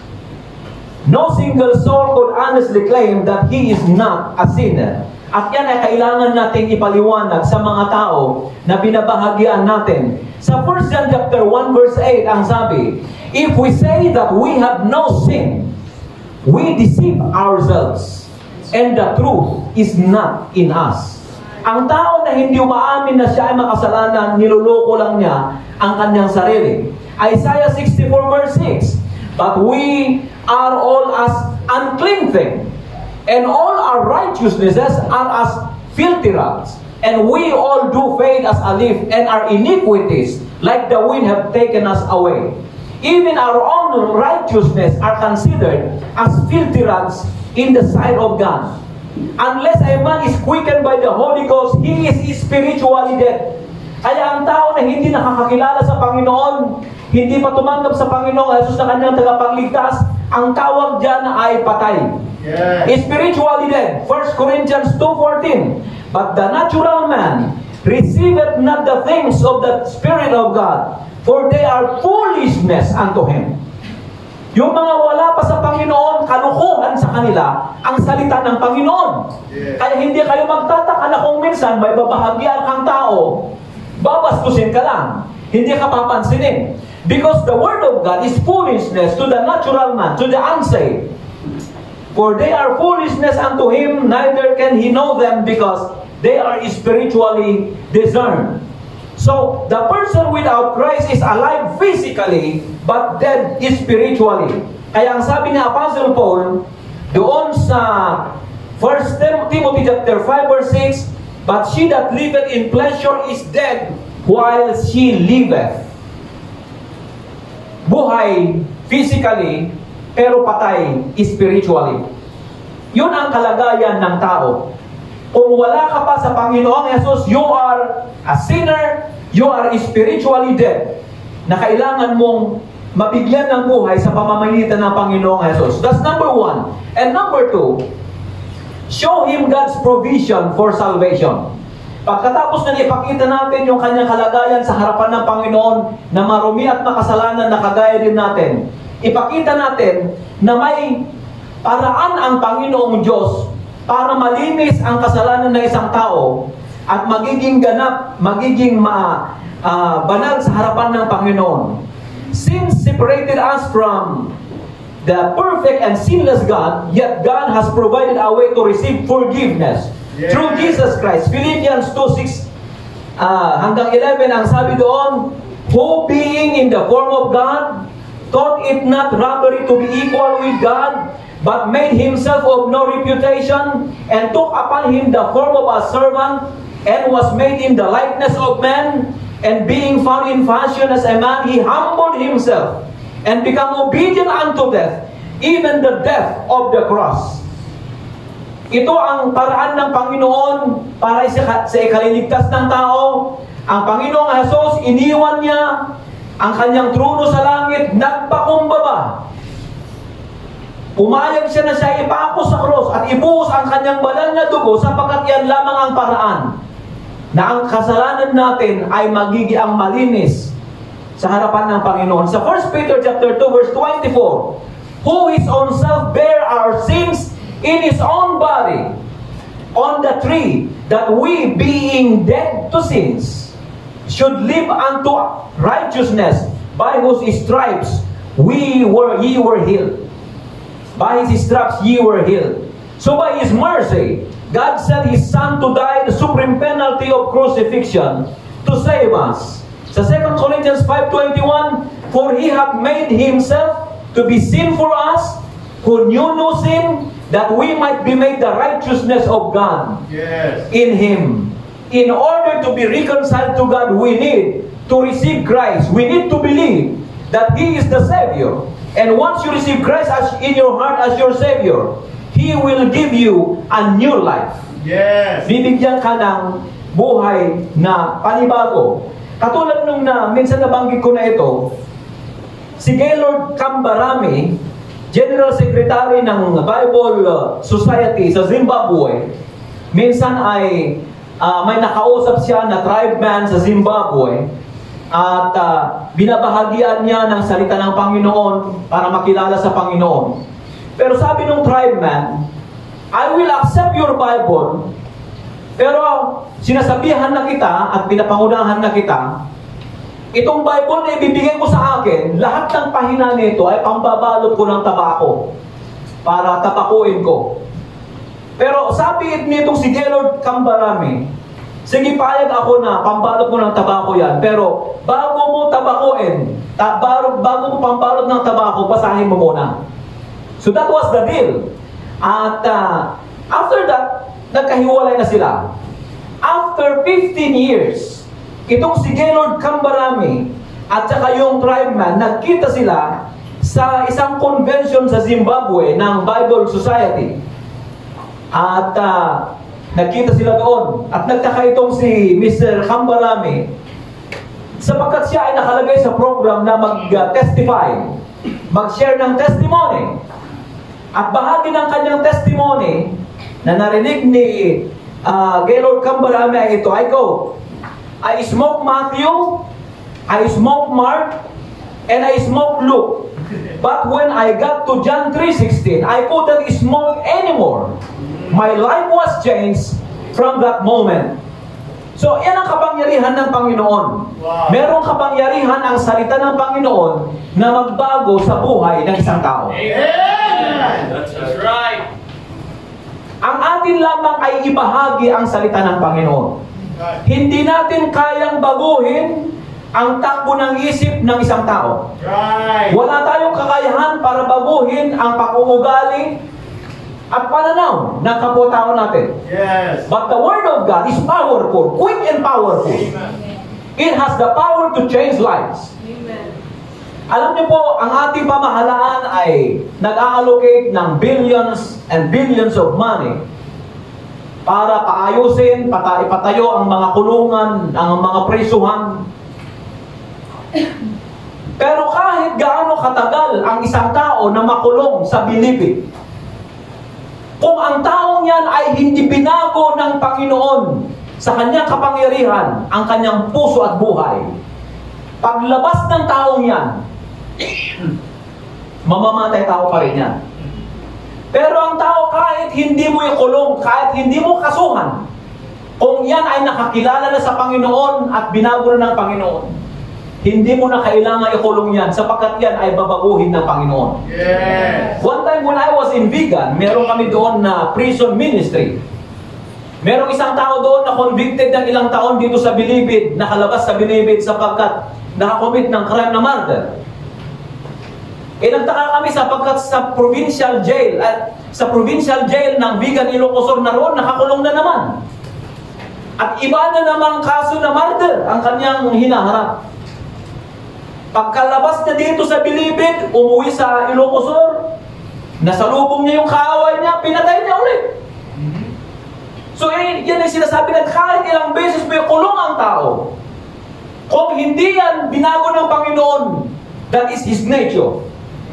No single soul could honestly claim that he is not a sinner. At yan ay kailangan nating ipaliwanag sa mga tao na binabahagian natin. Sa First John chapter one verse eight ang sabi, if we say that we have no sin, we deceive ourselves, and the truth is not in us. Ang tao na hindi umaamin na siya ay makasalanan, niluloko lang niya ang kanyang sarili. Isaiah sixty-four verse six, but we are all as unclean thing, and all our righteousnesses are as filthy rags, and we all do fade as a leaf, and our iniquities like the wind have taken us away. Even our own righteousness are considered as filthy rags in the sight of God. Unless a man is quickened by the Holy Ghost, he is spiritually dead. Kaya ang tao na hindi nakakakilala sa Panginoon, hindi pa tumanggap sa Panginoong Jesus na kanyang tagapagligtas, ang tawag dyan ay patay. Yes. Spiritually dead. First Corinthians two fourteen, but the natural man receiveth not the things of the Spirit of God, for they are foolishness unto him. Yung mga wala pa sa Panginoon, kalukuhan sa kanila ang salita ng Panginoon. Yeah. Kaya hindi kayo magtataka na kung minsan may babahagian kang tao, babastusin ka lang. Hindi ka papansinin. Because the Word of God is foolishness to the natural man, to the unsaved. For they are foolishness unto him, neither can he know them, because they are spiritually discerned. So, the person without Christ is alive physically, but dead spiritually. Kaya ang sabi ni Apostle Paul, doon sa First Timothy chapter five verse six, but she that liveth in pleasure is dead while she liveth. Buhay physically, pero patay spiritually. Yun ang kalagayan ng tao. Kung wala ka pa sa Panginoong Jesus, you are a sinner, you are spiritually dead, na kailangan mong mabigyan ng buhay sa pamamagitan ng Panginoong Jesus. That's number one. And number two, show Him God's provision for salvation. Pagkatapos na ipakita natin yung kanyang kalagayan sa harapan ng Panginoon na marumi at makasalanan na kagaya din natin, ipakita natin na may paraan ang Panginoong Diyos para malinis ang kasalanan ng isang tao at magiging ganap, magiging ma, uh, banal sa harapan ng Panginoon. Sin separated us from the perfect and sinless God, yet God has provided a way to receive forgiveness yeah. through Jesus Christ. Philippians two six uh, hanggang eleven ang sabi doon, who being in the form of God, thought it not robbery to be equal with God, but made himself of no reputation, and took upon him the form of a servant, and was made in the likeness of men, And being found in fashion as a man, he humbled himself and became obedient unto death, even the death of the cross. Ito ang paraan ng Panginoon para sa, sa ikaliligtas ng tao. Ang Panginoong Jesus, iniwan niya ang kanyang trono sa langit, nagpakumbaba. Pumayag siya na siya ipako sa cross at ibuhos ang kanyang banal na dugo sapagkat yan lamang ang paraan na ang kasalanan natin ay magiging malinis sa harapan ng Panginoon. Sa First Peter chapter two verse twenty-four, who his own self bare our sins in his own body on the tree, that we being dead to sins should live unto righteousness, by whose stripes we were ye were healed. By his stripes ye were healed. So by his mercy, God sent his Son to die the supreme penalty of crucifixion to save us. Sa Second Corinthians five twenty-one, for he hath made himself to be sin for us, who knew no sin, that we might be made the righteousness of God. Yes. In him. In order to be reconciled to God, we need to receive Christ. We need to believe that he is the Savior. And once you receive Christ as in your heart as your Savior, he will give you a new life. Yes. Bibigyan ka ng buhay na panibago. Katulad nung na minsan nabanggit ko na ito, si Gaylord Cambarami, General Secretary ng Bible Society sa Zimbabwe, minsan ay uh, may nakausap siya na tribeman sa Zimbabwe at uh, binabahagian niya ng salita ng Panginoon para makilala sa Panginoon. Pero sabi ng tribeman, I will accept your Bible, pero sinasabihan na kita at pinapangunahan na kita, itong Bible na ibibigay mo sa akin, lahat ng pahina nito ay pambabalot ko ng tabako para tapakuin ko. Pero sabi nitong si Gaylord Cambarami, sige, payag ako na pambalot mo ng tabako yan, pero bago mo tabakuin, ta bago, bago mo pambalot ng tabako, basahin mo muna. So that was the deal. At uh, after that, nagkahiwalay na sila. After fifteen years, itong si Gaylord Cambarami at saka yung tribeman, nagkita sila sa isang convention sa Zimbabwe ng Bible Society. At uh, nagkita sila doon. At nagtaka itong si Mister Cambarami sapagkat siya ay nakalagay sa program na mag-testify, mag-share ng testimony. At bahagi ng kanyang testimony na narinig ni uh, Gaylord Cambarami ay ito, I go, I smoke Matthew, I smoke Mark, and I smoke Luke. But when I got to John three sixteen, I couldn't smoke anymore. My life was changed from that moment. So, yan ang kapangyarihan ng Panginoon. Wow. Merong kapangyarihan ang salita ng Panginoon na magbago sa buhay ng isang tao. Amen. That's right. Ang atin lamang ay ibahagi ang salita ng Panginoon. Hindi natin kayang baguhin ang takbo ng isip ng isang tao. Right. Wala tayong kakayahan para baguhin ang pag-uugali at pananaw ng kapwa-tao natin. Yes. But the Word of God is powerful, quick and powerful. It has the power to change lives. Amen. Alam niyo po, ang ating pamahalaan ay nag-allocate ng billions and billions of money para paayusin, pata ipatayo ang mga kulungan, ang mga prisuhan. Pero kahit gaano katagal ang isang tao na makulong sa bilibid, kung ang taong yan ay hindi binago ng Panginoon sa kanyang kapangyarihan, ang kanyang puso at buhay, paglabas ng taong yan, mamamatay tao pa rin yan. Pero ang tao, kahit hindi mo ikulong, kahit hindi mo kasuhan, kung yan ay nakakilala na sa Panginoon at binago na ng Panginoon, hindi mo na kailangan ikulong yan sapagkat yan ay babaguhin ng Panginoon. Yes. One time when I was in Vigan, meron kami doon na prison ministry. Merong isang tao doon na convicted ng ilang taon dito sa Bilibid, nakalabas sa Bilibid sapagkat nakakomit ng crime na murder. E nagtaka kami sapagkat sa provincial jail, at sa provincial jail ng Vigan, Ilocos Sur na roon, nakakulong na naman. At iba na namang kaso na murder ang kanyang hinaharap. Pagkalabas na dito sa Bilibid, umuwi sa Ilocos Sur, nasalubong niya yung kaaway niya, pinatay niya ulit. So eh, yan ay sinasabi na kahit ilang beses may kulong ang tao, kung hindi yan binago ng Panginoon, that is His nature.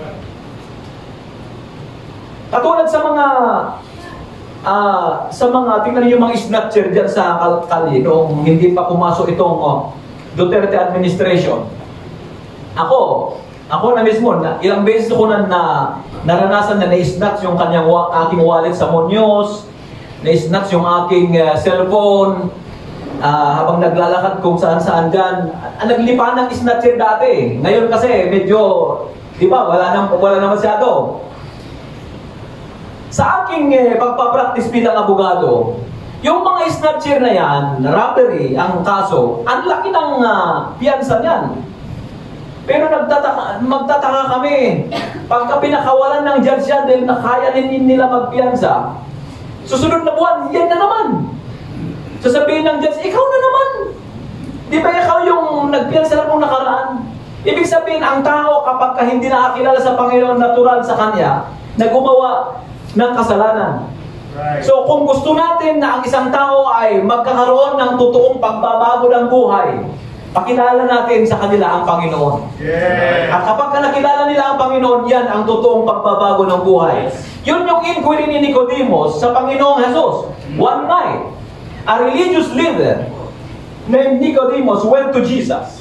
Katulad sa mga uh, sa mga, tingnan niyo yung mga snatcher dyan sa Kalye noong hindi pa pumasok itong oh, Duterte administration. Ako, ako na mismo, na, ilang beses ko na, na naranasan na na-snatch yung kanyang wa, aking wallet sa Muñoz, na-snatch yung aking uh, cellphone, uh, habang naglalakad kung saan-saan dyan. Uh, naglipa ng snatcher dati. Ngayon kasi medyo, di ba, wala na, wala na masyado. Sa aking eh, pagpapractice bilang abogado, yung mga snatcher na yan, robbery, ang kaso, ang laki ng uh, piyansa niyan. Pero nagtataka, magtataka kami, pagka pinakawalan ng judge yan dahil nakaya din nila magpiyansa, susunod na buwan, yan na naman. Sasabihin ng judge, ikaw na naman. Di ba ikaw yung nagpiyansa lang nung nakaraan? Ibig sabihin, ang tao kapag ka hindi nakakilala sa Panginoon natural sa Kanya, na gumawa ng kasalanan. Right. So kung gusto natin na ang isang tao ay magkakaroon ng totoong pagbabago ng buhay, pakilala natin sa kanila ang Panginoon. Yeah. At kapag ka nakilala nila ang Panginoon, yan ang totoong pagbabago ng buhay. Yun yung inquiry ni Nicodemus sa Panginoong Jesus. One night, a religious leader named Nicodemus went to Jesus.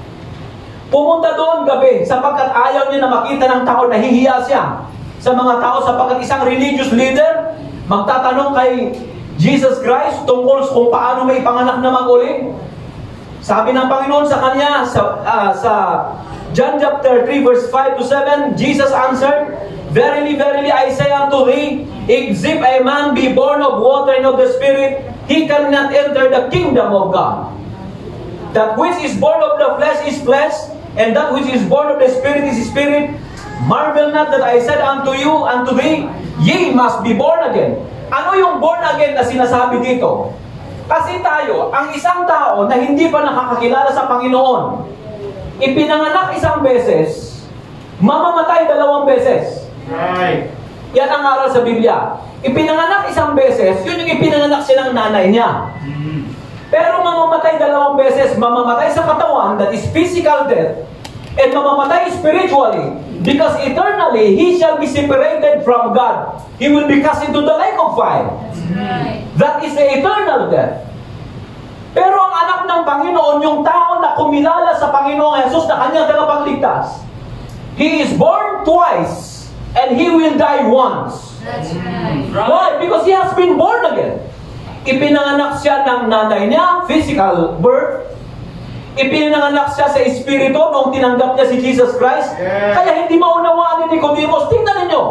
Pumunta doon gabi sapagkat ayaw niya na makita ng tao, nahihiya siya sa mga tao sapagkat isang religious leader magtatanong kay Jesus Christ tungkol kung paano may panganak na maguli. Sabi ng Panginoon sa kanya sa, uh, sa John chapter three verse five to seven, Jesus answered, Verily, verily, I say unto thee, except a man be born of water and of the Spirit, he cannot enter the kingdom of God. That which is born of the flesh is flesh, and that which is born of the Spirit is spirit. Marvel not that I said unto you, unto thee, ye must be born again. Ano yung born again na sinasabi dito? Kasi tayo, ang isang tao na hindi pa nakakakilala sa Panginoon, ipinanganak isang beses, mamamatay dalawang beses. Right. Yan ang aral sa Biblia. Ipinanganak isang beses, yun yung ipinanganak siya ng nanay niya. Pero mamamatay dalawang beses, mamamatay sa katawan, that is physical death, and mamamatay spiritually, because eternally, he shall be separated from God. He will be cast into the lake of fire. That is the eternal death. Pero ang anak ng Panginoon, yung tao na kumilala sa Panginoong Jesus na kanyang tagapagligtas, he is born twice, and he will die once. That's right. Why? Because he has been born again. Ipinanganak siya ng nanay niya, physical birth. Ipinanganak siya sa espiritu nung tinanggap niya si Jesus Christ. Yeah. Kaya hindi maunawaan ni Nicodemus. Tingnan ninyo.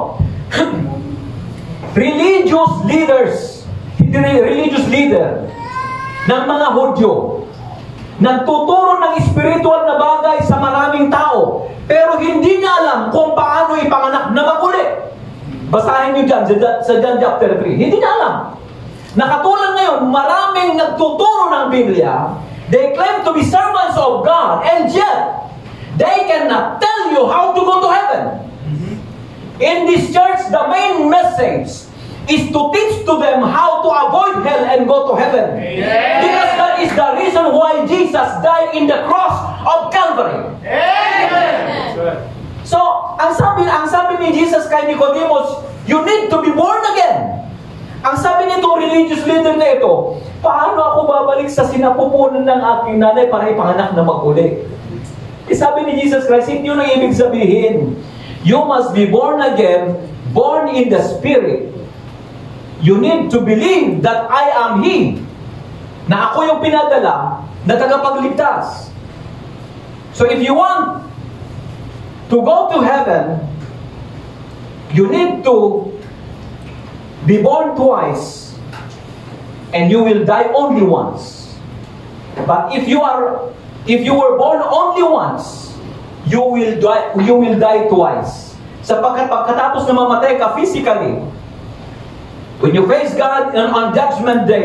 Religious leaders, religious leader ng mga Hudyo, nagtuturo ng spiritual na bagay sa maraming tao, pero hindi niya alam kung paano ipanganak na maguli. Basahin niyo dyan sa John chapter three. Hindi niya alam. Nakatulad ngayon, maraming nagtuturo ng Biblia. They claim to be servants of God, and yet they cannot tell you how to go to heaven. In this church, the main message is to teach to them how to avoid hell and go to heaven. Amen. Because that is the reason why Jesus died in the cross of Calvary. Amen. So, ang sabi, ang sabi ni Jesus kay Nicodemus, you need to be born again. Ang sabi nitong religious leader na ito, paano ako babalik sa sinapupunan ng aking nanay para ipanganak na maguli? E sabi ni Jesus Christ, hindi yun ang ibig sabihin. You must be born again, born in the Spirit. You need to believe that I am He. Na ako yung pinadala na tagapagligtas. So if you want to go to heaven, you need to be born twice, and you will die only once. But if you are, if you were born only once, you will die, you will die twice. Sapagkat pagkatapos na mamatay ka physically, when you face God on, on Judgment Day,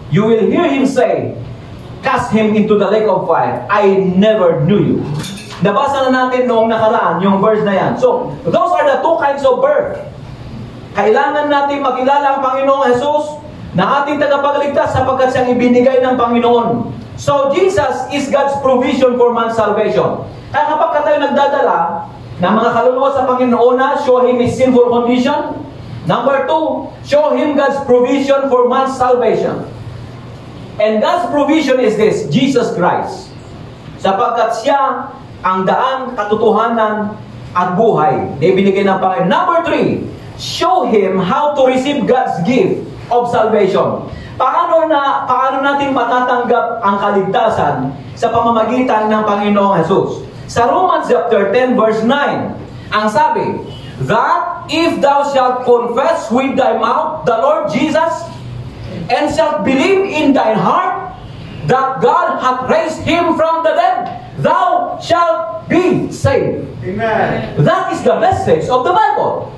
you will hear him say, cast him into the lake of fire. I never knew you. Nabasa na natin noong nakaraan yung verse na yan. So, those are the two kinds of birth. Kailangan natin makilala ang Panginoong Jesus na ating tagapagligtas sapagkat siyang ibinigay ng Panginoon. So, Jesus is God's provision for man's salvation. Kaya kapag tayo nagdadala ng mga kaluluwa sa Panginoon na show him his sinful condition. Number two, show him God's provision for man's salvation. And God's provision is this, Jesus Christ. Sapagkat siya ang daan, katotohanan, at buhay na ibinigay ng Panginoon. Number three, show him how to receive God's gift of salvation. Paano na paano natin matatanggap ang kaligtasan sa pamamagitan ng Panginoong Jesus? Sa Romans chapter ten verse nine, ang sabi, that if thou shalt confess with thy mouth the Lord Jesus, and shalt believe in thine heart that God hath raised him from the dead, thou shalt be saved. Amen. That is the message of the Bible.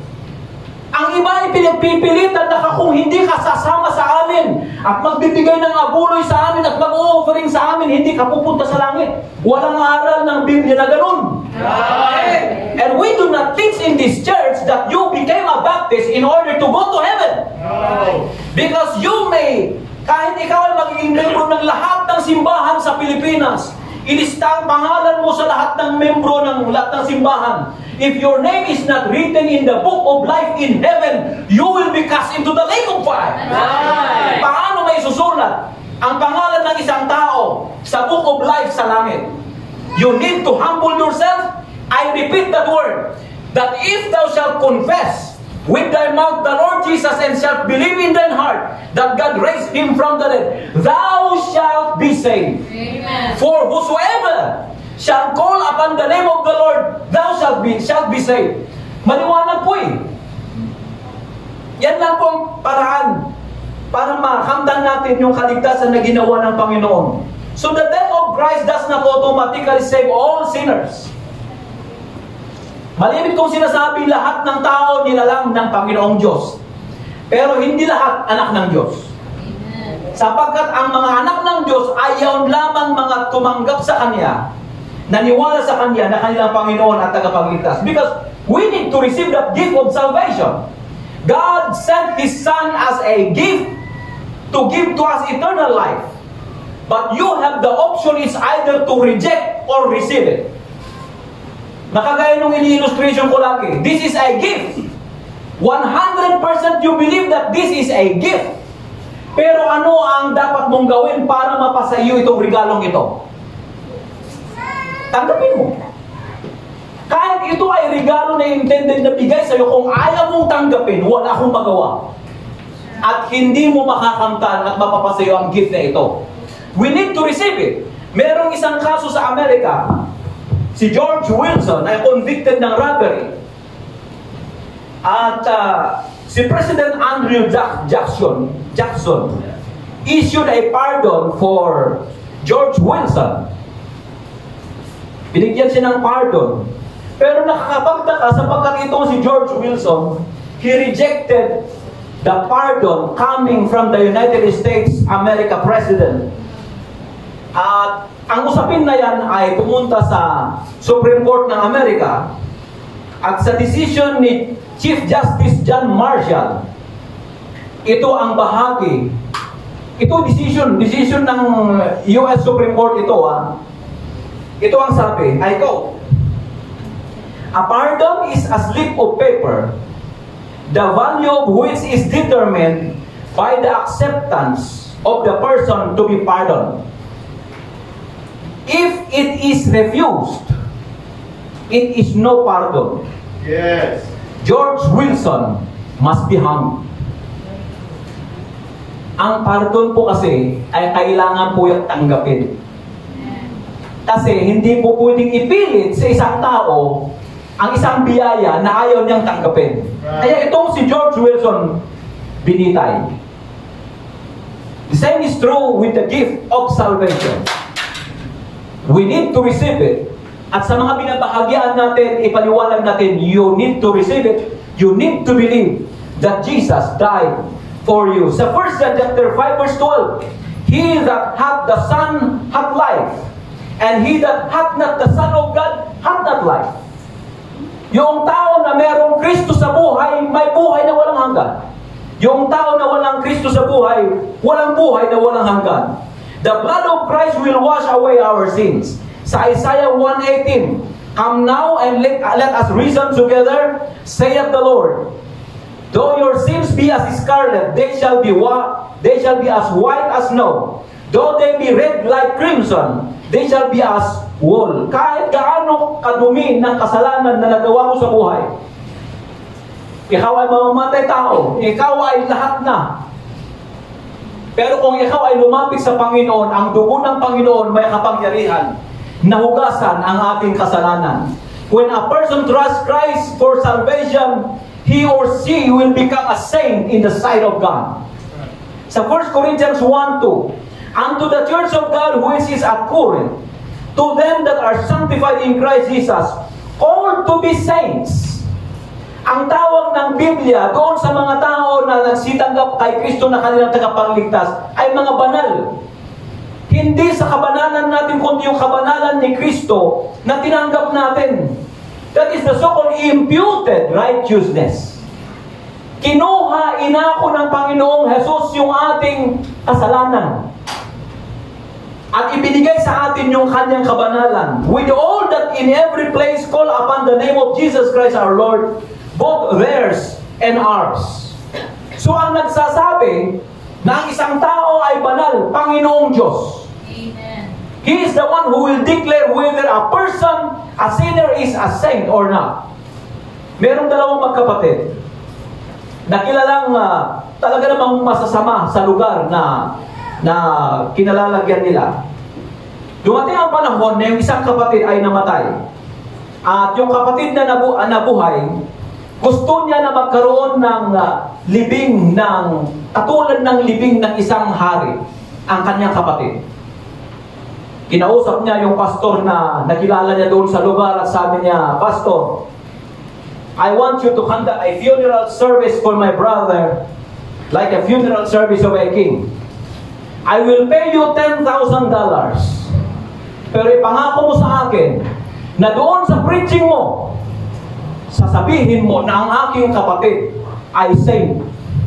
Ang iba ay pinagpipilitan na kung hindi ka sasama sa amin at magbibigay ng abuloy sa amin at mag-o-offering sa amin, hindi ka pupunta sa langit. Walang aral ng Biblia na ganun. Right. And we do not teach in this church that you became a Baptist in order to go to heaven. No. Because you may, kahit ikaw ay magiging membro ng lahat ng simbahan sa Pilipinas, ilista ang pangalan mo sa lahat ng membro ng lahat ng simbahan. If your name is not written in the book of life in heaven, you will be cast into the lake of fire. Right. Paano may susulat ang pangalan ng isang tao sa book of life sa langit? You need to humble yourself. I repeat that word, that if thou shalt confess with thy mouth the Lord Jesus and shalt believe in thine heart that God raised him from the dead, thou shalt be saved. Amen. For whosoever shall call upon the name of the Lord, thou shalt be, shalt be saved. Maliwanag po eh. Yan lang po ang paraan para makamtan natin yung kaligtasan na ginawa ng Panginoon. So the death of Christ does not automatically save all sinners. Malimit kong sinasabi, lahat ng tao nilalang ng Panginoong Diyos. Pero hindi lahat anak ng Diyos. Amen. Sapagkat ang mga anak ng Diyos ayaw lamang mga tumanggap sa Kanya, naniwala sa Kanya na kanilang Panginoon at tagapagligtas. Because we need to receive that gift of salvation. God sent His Son as a gift to give to us eternal life. But you have the option is either to reject or receive it. Nakagaya nung ini-illustration ko lagi, this is a gift. one hundred percent you believe that this is a gift. Pero ano ang dapat mong gawin para mapasa iyo itong regalong ito? Tanggapin mo. Kahit ito ay regalo na intended na bigay sa iyo, kung ayaw mong tanggapin, wala akong magawa. At hindi mo makakamtan at mapapasa iyo ang gift na ito. We need to receive it. Merong isang kaso sa Amerika, si George Wilson ay convicted ng robbery. At uh, si President Andrew Jackson, Jackson issued a pardon for George Wilson. Binigyan siya ng pardon. Pero nakakapagtaka sapagkat itong si George Wilson, he rejected the pardon coming from the United States America President. At ang usapin na yan ay pumunta sa Supreme Court ng Amerika. At sa decision ni Chief Justice John Marshall, ito ang bahagi. Ito decision, decision ng U S Supreme Court ito ah. Ito ang sabi, I quote, a pardon is a slip of paper, the value of which is determined by the acceptance of the person to be pardoned. If it is refused, it is no pardon. Yes. George Wilson must be hung. Ang pardon po kasi ay kailangan po yung tanggapin. Kasi hindi po pwedeng ipilit sa isang tao ang isang biyaya na ayaw niyang tanggapin. Kaya itong si George Wilson binitay. The same is true with the gift of salvation. We need to receive it. At sa mga binabahagian natin, ipaliwanag natin, you need to receive it. You need to believe that Jesus died for you. Sa First John chapter five verse twelve, He that hath the Son hath life, and he that hath not the Son of God hath not life. Yung tao na merong Kristo sa buhay, may buhay na walang hanggan. Yung tao na walang Kristo sa buhay, walang buhay na walang hanggan. The blood of Christ will wash away our sins. Sa Isaiah one eighteen, come now and let, let us reason together, saith the Lord. Though your sins be as scarlet, they shall be wa- they shall be as white as snow. Though they be red like crimson, they shall be as wool. Kahit gaano kadumi ng kasalanan na nagawa mo sa buhay, ikaw ay mamamatay tao, ikaw ay lahat na. Pero kung ikaw ay lumapit sa Panginoon, ang dugo ng Panginoon may kapangyarihan na hugasan ang ating kasalanan. When a person trusts Christ for salvation, he or she will become a saint in the sight of God. Sa First Corinthians one two, unto the church of God which is at Corinth, to them that are sanctified in Christ Jesus, called to be saints. Ang tawag ng Biblia doon sa mga tao na nagsitanggap kay Kristo na kanilang tagapagligtas ay mga banal. Hindi sa kabanalan natin, kundi yung kabanalan ni Kristo na tinanggap natin. That is the so-called imputed righteousness. Kinuha, inako ng Panginoong Jesus yung ating kasalanan. At ibinigay sa atin yung kanyang kabanalan. With all that in every place call upon the name of Jesus Christ our Lord, both theirs and ours. So ang nagsasabi na ang isang tao ay banal, Panginoong Diyos. Amen. He is the one who will declare whether a person, a sinner, is a saint or not. Merong dalawang magkapatid na kilalang uh, talaga namang masasama sa lugar na na kinalalagyan nila. Dumating ang panahon na yung isang kapatid ay namatay. At yung kapatid na nabu nabuhay, gusto niya na magkaroon ng uh, libing ng, katulad ng libing ng isang hari, ang kanyang kapatid. Kinausap niya yung pastor na nakilala niya doon sa lugar at sabi niya, Pastor, I want you to conduct a funeral service for my brother like a funeral service of a king. I will pay you ten thousand dollars. Pero ipangako mo sa akin na doon sa preaching mo, sasabihin mo na ang aking kapatid ay saint.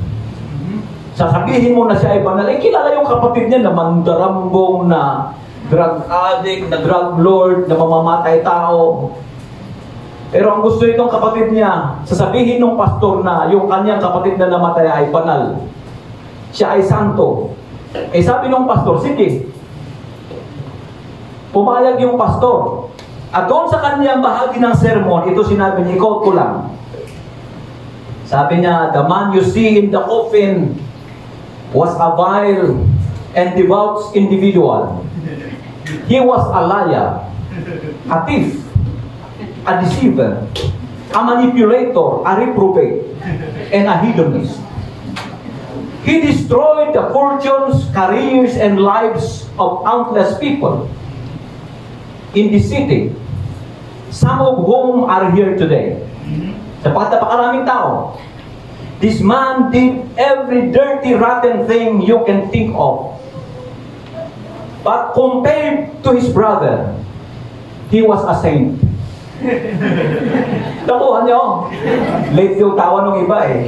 Sasabihin mo na siya ay banal. Eh, kilala yung kapatid niya na mandarambong, na drug addict, na drug lord, na mamamatay tao. Pero ang gusto itong kapatid niya, sasabihin ng pastor na yung kanyang kapatid na namatay ay banal. Siya ay santo. Eh sabi ng pastor, sige. Pumayag yung pastor. At doon sa kanyang bahagi ng sermon, ito sinabi niya, i-quote ko lang. Sabi niya, the man you see in the coffin was a vile and devout individual. He was a liar, a thief, a deceiver, a manipulator, a reprobate, and a hedonist. He destroyed the fortunes, careers, and lives of countless people in the city, some of whom are here today. Sapagkat napakaraming tao. This man did every dirty, rotten thing you can think of. But compared to his brother, he was a saint. Nakuha niyo? Late yung tawa ng iba eh.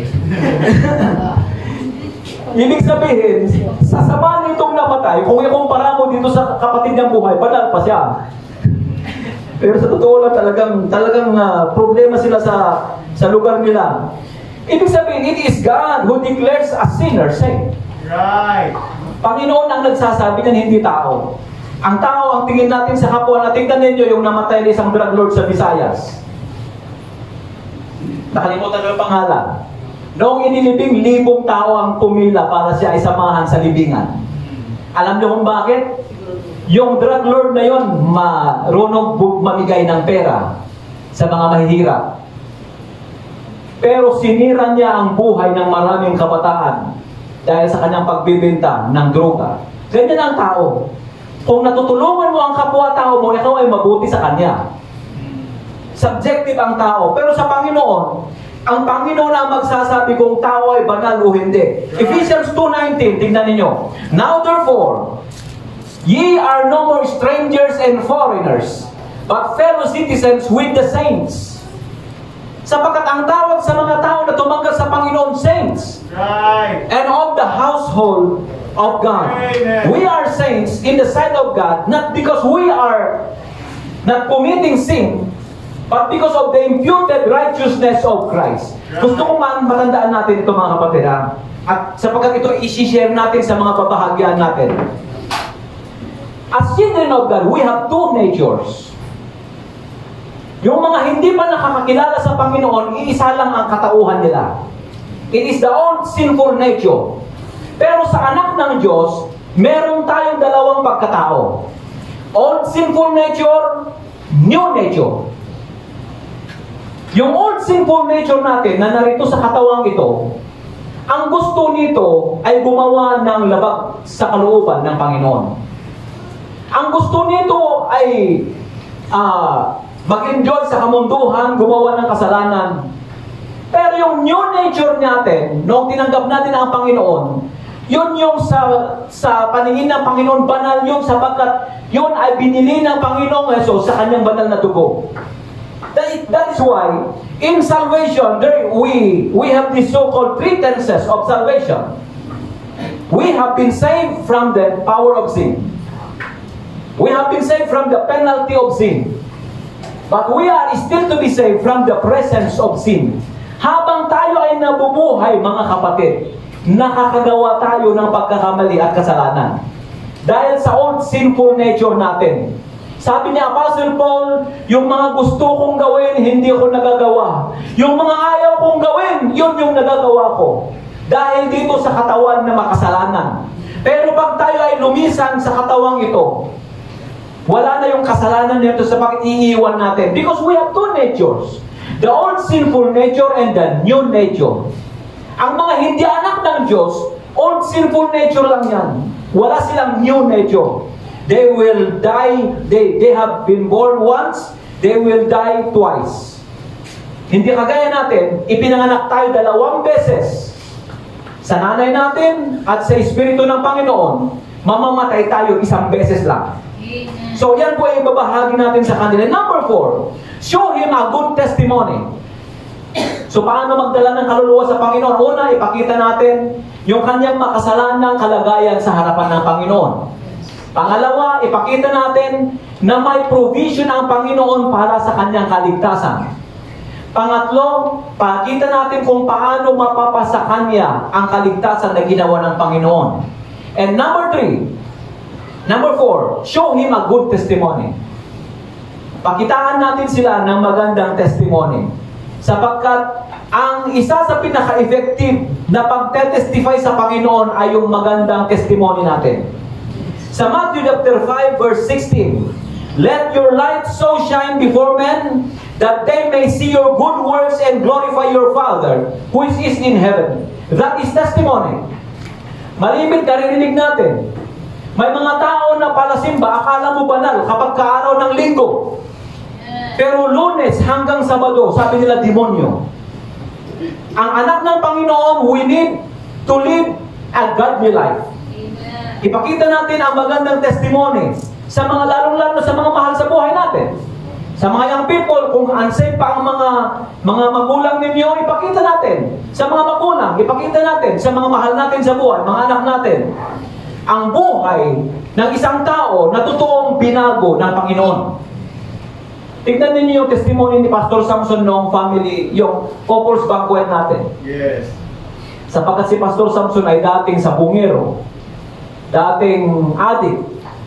Ibig sabihin, sa sama nitong namatay, kung ikumpara mo dito sa kapatid niyang buhay, banal pa siya. Pero sa totoo lang, talagang, talagang uh, problema sila sa, sa lugar nila. Ibig sabihin, it is God who declares a sinner saint. Right. Panginoon ang nagsasabi ng hindi tao. Ang tao, ang tingin natin sa kapwa na, tingnan ninyo yung namatay na isang drug lord sa Visayas. Nakalimutan ko yung pangalan. Noong inilibing, libong tao ang pumila para siya ay samahan sa libingan. Alam niyo kung bakit? Yung drug lord na yon marunong mamigay ng pera sa mga mahihirap. Pero sinira niya ang buhay ng maraming kabataan dahil sa kanyang pagbibenta ng droga. Ganyan ang tao. Kung natutulungan mo ang kapwa-tao mo, ikaw ay mabuti sa kanya. Subjective ang tao. Pero sa Panginoon, ang Panginoon ang magsasabi kung tao ay banal o hindi. Ephesians two nineteen, tingnan ninyo. Now therefore, ye are no more strangers and foreigners, but fellow citizens with the saints. Sapagkat ang tawag sa mga tao na tumanggap sa Panginoon, saints, Right. and of the household of God. Amen. We are saints in the sight of God, not because we are not committing sin, but because of the imputed righteousness of Christ. Gusto ko man matandaan natin ito, mga kapatid, ha? At sapagkat ito i-share natin sa mga babahagyan natin. As children of God, we have two natures. Yung mga hindi pa nakakakilala sa Panginoon, iisa lang ang katauhan nila. It is the old sinful nature. Pero sa anak ng Diyos, meron tayong dalawang pagkatao. Old sinful nature, new nature. Yung old sinful nature natin na narito sa katawang ito, ang gusto nito ay gumawa ng labag sa kalooban ng Panginoon. Ang gusto nito ay uh, mag-enjoy sa kamunduhan, gumawa ng kasalanan. Pero yung new nature natin, noong tinanggap natin ang Panginoon, yun yung sa, sa paningin ng Panginoon banal, yung sapagkat yun ay binili ng Panginoong Hesus sa kanyang banal na dugo. That, that is why, in salvation, there, we, we have these so-called three tenses of salvation. We have been saved from the power of sin. We have been saved from the penalty of sin. But we are still to be saved from the presence of sin. Habang tayo ay nabubuhay, mga kapatid, nakakagawa tayo ng pagkakamali at kasalanan. Dahil sa old sinful nature natin. Sabi ni Apostle Paul, yung mga gusto kong gawin, hindi ko nagagawa. Yung mga ayaw kong gawin, yun yung nagagawa ko. Dahil dito sa katawan na makasalanan. Pero pag tayo ay lumisan sa katawang ito, wala na yung kasalanan nito sa pag-iiwan natin. Because we have two natures. The old sinful nature and the new nature. Ang mga hindi anak ng Diyos, old sinful nature lang yan. Wala silang new nature. They will die, they, they have been born once, they will die twice. Hindi kagaya natin, ipinanganak tayo dalawang beses. Sa nanay natin at sa Espiritu ng Panginoon, mamamatay tayo isang beses lang. So yan po ay ibabahagi natin sa kanila. Number four, show him a good testimony. So paano magdala ng kaluluwa sa Panginoon? Una, ipakita natin yung kanyang makasalanang kalagayan sa harapan ng Panginoon. Pangalawa, ipakita natin na may provision ang Panginoon para sa kanyang kaligtasan. Pangatlo, pakita natin kung paano mapapasa kanya ang kaligtasan na ginawa ng Panginoon. And number three, number four, show him a good testimony. Pakitaan natin sila ng magandang testimony. Sapagkat ang isa sa pinaka-effective na pagtetestify sa Panginoon ay yung magandang testimony natin. Sa Matthew chapter five verse sixteen, let your light so shine before men that they may see your good works and glorify your Father who is in heaven. That is testimony. Malimit naririnig natin. May mga tao na palasimba, akala mo banal kapag kaaraw ng linggo. Pero Lunes hanggang Sabado, sabi nila demonyo. Ang anak ng Panginoon, we need to live a godly life. Ipakita natin ang magandang testimony sa mga lalong-lalo sa mga mahal sa buhay natin. Sa mga young people, kung unsafe pa ang mga mga magulang ninyo, ipakita natin. Sa mga magulang, ipakita natin. Sa mga mahal natin sa buhay, mga anak natin. Ang buhay ng isang tao na totoong binago ng Panginoon. Tignan ninyo yung testimony ni Pastor Samson noong family, yung couples banquet natin. Yes. Sapagkat si Pastor Samson ay dating sabungero, dating adik,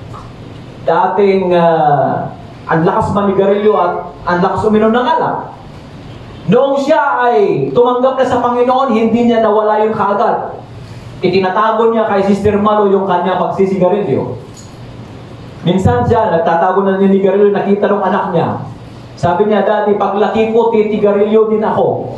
dating uh, ang lakas manigarilyo at ang lakas uminom ng alak. Noong siya ay tumanggap na sa Panginoon, hindi niya nawala yung kaagad. Itinatago niya kay Sister Malo yung kanya pagsisigarilyo. Minsan siya, nagtatago na niya ni Garilyo, nakita ng anak niya. Sabi niya, Daddy, paglaki ko, titigarilyo din ako.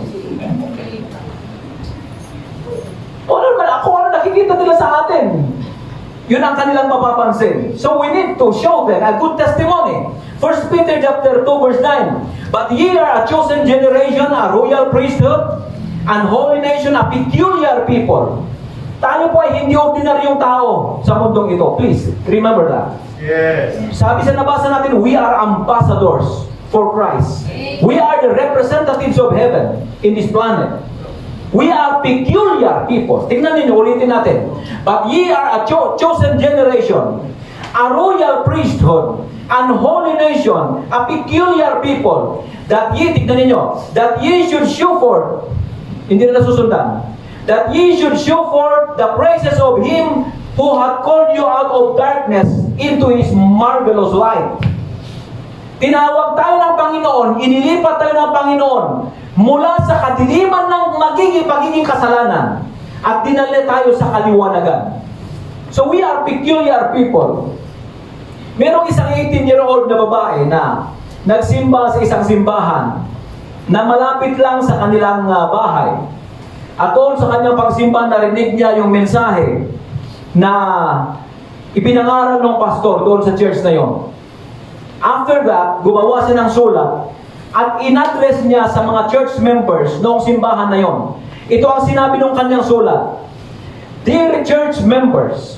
O ano naman, ako, ano nakikita nila sa atin? Yun ang kanilang mapapansin. So we need to show them a good testimony. First Peter chapter two verse nine. But ye are a chosen generation, a royal priesthood, and holy nation, a peculiar people. Tayo po ay hindi ordinaryong tao sa mundong ito. Please, remember that. Yes. Sabi sa nabasa natin, we are ambassadors for Christ. We are the representatives of heaven in this planet. We are peculiar people. Tingnan ninyo, ulitin natin. But ye are a cho- chosen generation, a royal priesthood, an holy nation, a peculiar people, that ye, tingnan ninyo, that ye should show forth, hindi na nasusundan, that ye should show forth the praises of Him who hath called you out of darkness into His marvelous light. Tinawag tayo ng Panginoon, inilipat tayo ng Panginoon mula sa kadiliman ng magiging pagiging kasalanan at dinala tayo sa kaliwanagan. So we are peculiar people. Merong isang eighteen-year-old na babae na nagsimba sa isang simbahan na malapit lang sa kanilang uh, bahay. At doon sa kanyang pagsimba, narinig niya yung mensahe na ipinangaral ng pastor doon sa church na yon. After that, gumawa siya ng sulat at in-address niya sa mga church members noong simbahan na yon. Ito ang sinabi ng kanyang sulat. Dear church members,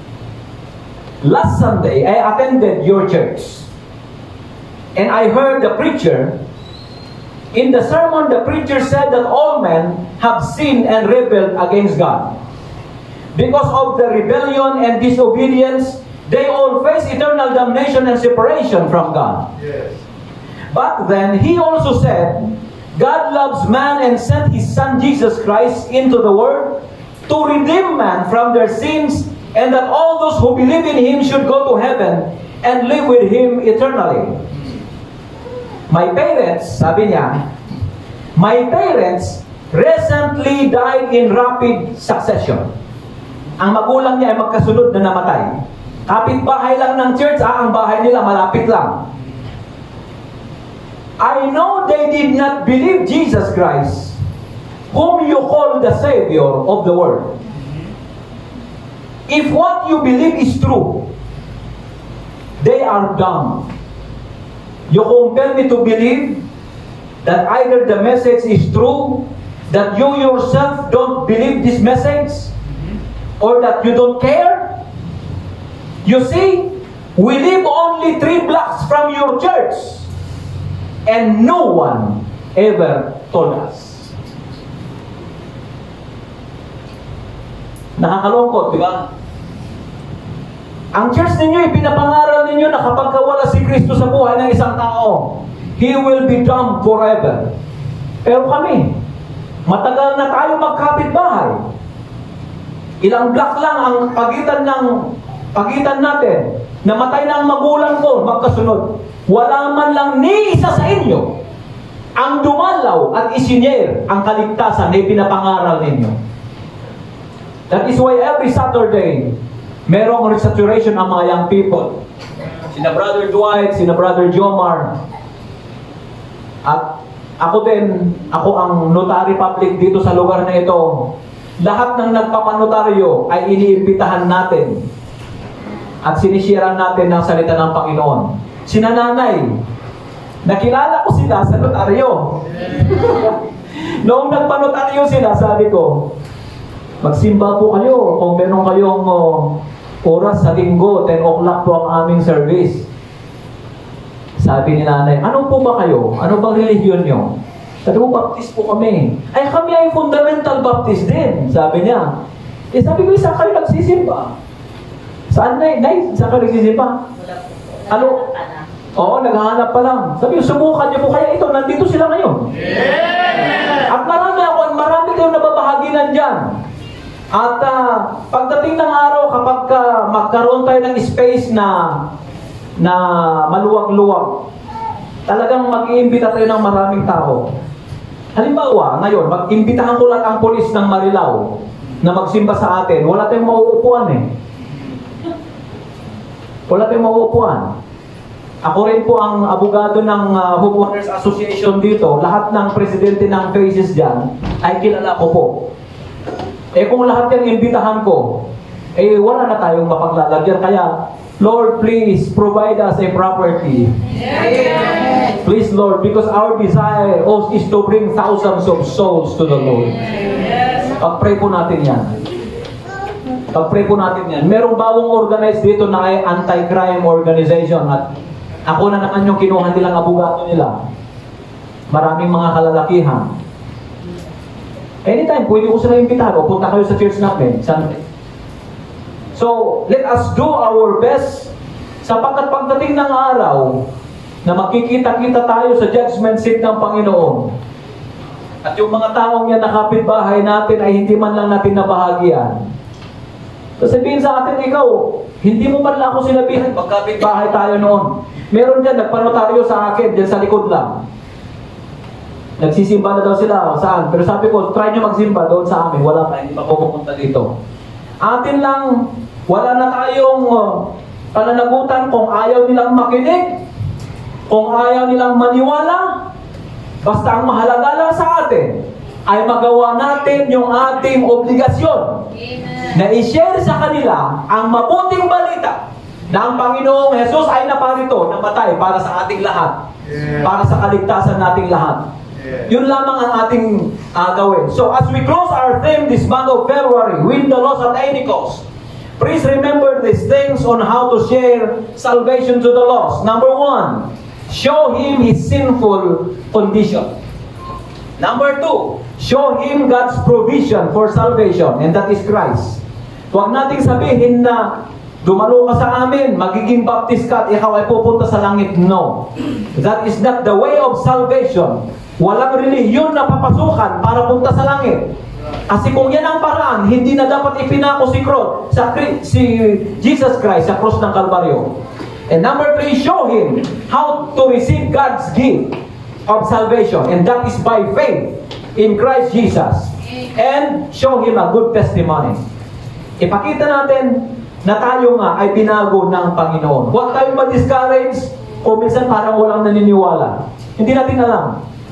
last Sunday I attended your church and I heard the preacher. In the sermon, the preacher said that all men have sinned and rebelled against God. Because of the rebellion and disobedience, they all face eternal damnation and separation from God. Yes. But then, he also said, God loves man and sent His Son Jesus Christ into the world to redeem man from their sins, and that all those who believe in Him should go to heaven and live with Him eternally. My parents, sabi niya, my parents recently died in rapid succession. Ang magulang niya ay magkasunod na namatay. Kapit-bahay lang ng church, ah, ang bahay nila malapit lang. I know they did not believe Jesus Christ, whom you call the Savior of the world. If what you believe is true, they are dumb. You compel me to believe that either the message is true, that you yourself don't believe this message, or that you don't care. You see, we live only three blocks from your church, and no one ever told us. Nakakalungkot, di ba? Ang church ninyo, ipinapangaral ninyo na kapag wala si Kristo sa buhay ng isang tao, He will be dumb forever. Pero kami, matagal na tayo magkapit-bahay. Ilang block lang ang pagitan ng pagitan natin. Namatay na ang magulang ko, magkasunod. Wala man lang ni isa sa inyo ang dumalaw at isinyer ang kaligtasan na ipinapangaral ninyo. That is why every Saturday, merong resaturation ang mga young people. Sina Brother Dwight, sina Brother Jomar. At ako din, ako ang notary public dito sa lugar na ito. Lahat ng nagpapanotaryo ay iniimbitahan natin at sinishiran natin ng salita ng Panginoon. Sina nanay, nakilala ko sila sa notaryo. Noong nagpanotaryo sila, sabi ko, magsimba po kayo kung meron kayong uh, oras sa linggo, ten o'clock po ang aming service. Sabi ni nanay, ano po ba kayo? Ano bang religion nyo? Sabi ko, Baptist po kami. Ay, kami ay fundamental Baptist din, sabi niya. Eh, sabi ko, saan kayo nagsisimba? Saan na? Nay, saan kayo nagsisimba? Ano? Oo, naghahanap pa lang. Sabi ko, subukan niyo po kaya ito, nandito sila ngayon. Yeah! At marami ako, marami kayong nababahaginan dyan. At uh, pagdating ng araw, kapag uh, magkaroon tayo ng space na na maluwag-luwag, talagang mag-iimbita tayo ng maraming tao. Halimbawa, ngayon, mag-imbitahan ko lang ang pulis ng Marilao na magsimba sa atin. Wala tayong mauupuan eh. Wala tayong mauupuan. Ako rin po ang abogado ng uh, Homeowners Association dito. Lahat ng presidente ng Faces dyan ay kilala ko po. Eh kung lahat yung imbitahan ko, eh wala na tayong mapaglalagyan. Kaya, Lord, please provide us a property. Please, Lord, because our desire is to bring thousands of souls to the Lord. Pag-pray po natin yan. Pag-pray po natin yan. Merong bawang organized dito na ay anti-crime organization at ako na naman yung kinuha nilang abogado nila. Maraming mga kalalakihan. Anytime, pwede ko sila imbitahan o punta kayo sa church namin. Sunday. So, let us do our best sapagkat pagdating ng araw na makikita-kita tayo sa judgment seat ng Panginoon at yung mga taong yan na kapitbahay natin ay hindi man lang natin nabahagyan. Sasabihin sa atin, ikaw, hindi mo man lang ako sinabihan pag kapitbahay tayo noon. Meron dyan, nagpanotaryo sa akin, dyan sa likod lang. Nagsisimba na daw sila, saan? Pero sabi ko, try nyo magsimba doon sa amin. Wala pa, hindi pa pupunta dito. Atin lang, wala na tayong uh, pananagutan kung ayaw nilang makinig, kung ayaw nilang maniwala. Basta ang mahalaga lang sa atin ay magawa natin yung ating obligasyon. Amen. Na i-share sa kanila ang mabuting balita na ang Panginoong Jesus ay naparito, namatay para sa ating lahat. Yeah. Para sa kaligtasan nating lahat. Yeah. Yun lamang ang ating uh, gawin. So as we close our theme this month of February, win the lost at any cost. Please remember these things on how to share salvation to the lost. Number one, show him his sinful condition. Number two, show him God's provision for salvation, and that is Christ. Huwag nating sabihin na dumalo ka sa amin, magiging baptist ka at ikaw ay pupunta sa langit. No. That is not the way of salvation. Walang relihiyon na papasukan para punta sa langit. Kasi kung yan ang paraan, hindi na dapat ipinako si, Christ, sa, si Jesus Christ sa cross ng Kalbaryo. And number three, show him how to receive God's gift of salvation. And that is by faith in Christ Jesus. And show him a good testimony. Ipakita natin na tayo nga ay binago ng Panginoon. Huwag tayong ma-discourage o minsan parang walang naniniwala. Hindi natin alam.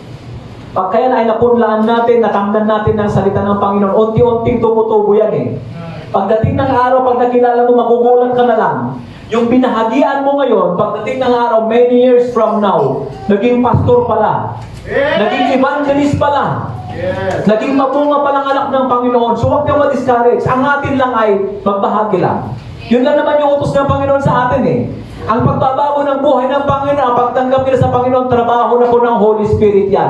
Pag kaya na ay napunlaan natin, natamnan natin ng salita ng Panginoon, unti-unting tumutubo yan eh. Pagdating ng araw, pag nakilala mo, magugulat ka na lang. Yung binahagian mo ngayon, pagdating ng araw, many years from now, naging pastor pala. Yeah. Naging evangelist pala. Yes. Naging mabunga palang anak ng Panginoon. So huwag kang ma-discourage. Ang atin lang ay magbahagi lang. Yun lang naman yung utos ng Panginoon sa atin eh. Ang pagbabago ng buhay ng Panginoon, ang pagtanggap nila sa Panginoon, trabaho na po ng Holy Spirit yan.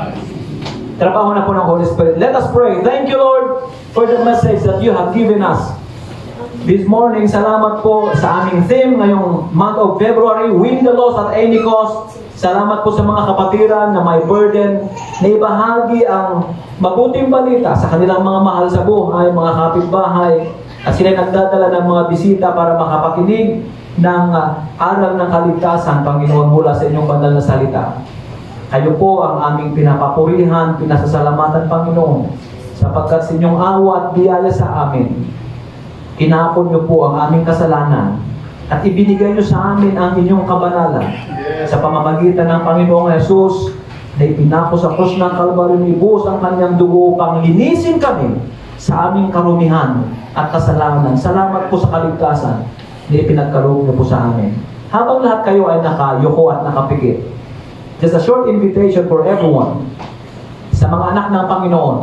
Trabaho na po ng Holy Spirit. Let us pray. Thank you, Lord, for the message that you have given us. This morning, salamat po sa aming theme ngayong month of February, win the lost at any cost. Salamat po sa mga kapatiran na may burden na ibahagi ang mabuting balita sa kanilang mga mahal sa buhay, mga kapitbahay, at sila nagdadala ng mga bisita para makapakinig ng uh, aral ng kaligtasan, Panginoon, mula sa inyong banal na salita. Kayo po ang aming pinapapurihan, pinasasalamatan, Panginoon, sapagkat sa inyong awa at biyaya sa amin, kinapon niyo po ang aming kasalanan at ibinigay niyo sa amin ang inyong kabanalan sa pamamagitan ng Panginoong Jesus na ipinako sa krus ng Kalbaryo, ibuhos ang kanyang dugo upang linisin kami sa aming karumihan at kasalanan. Salamat po sa kaligtasan na ipinagkaloob niyo po sa amin. Habang lahat kayo ay nakayuko at nakapikit, just a short invitation for everyone sa mga anak ng Panginoon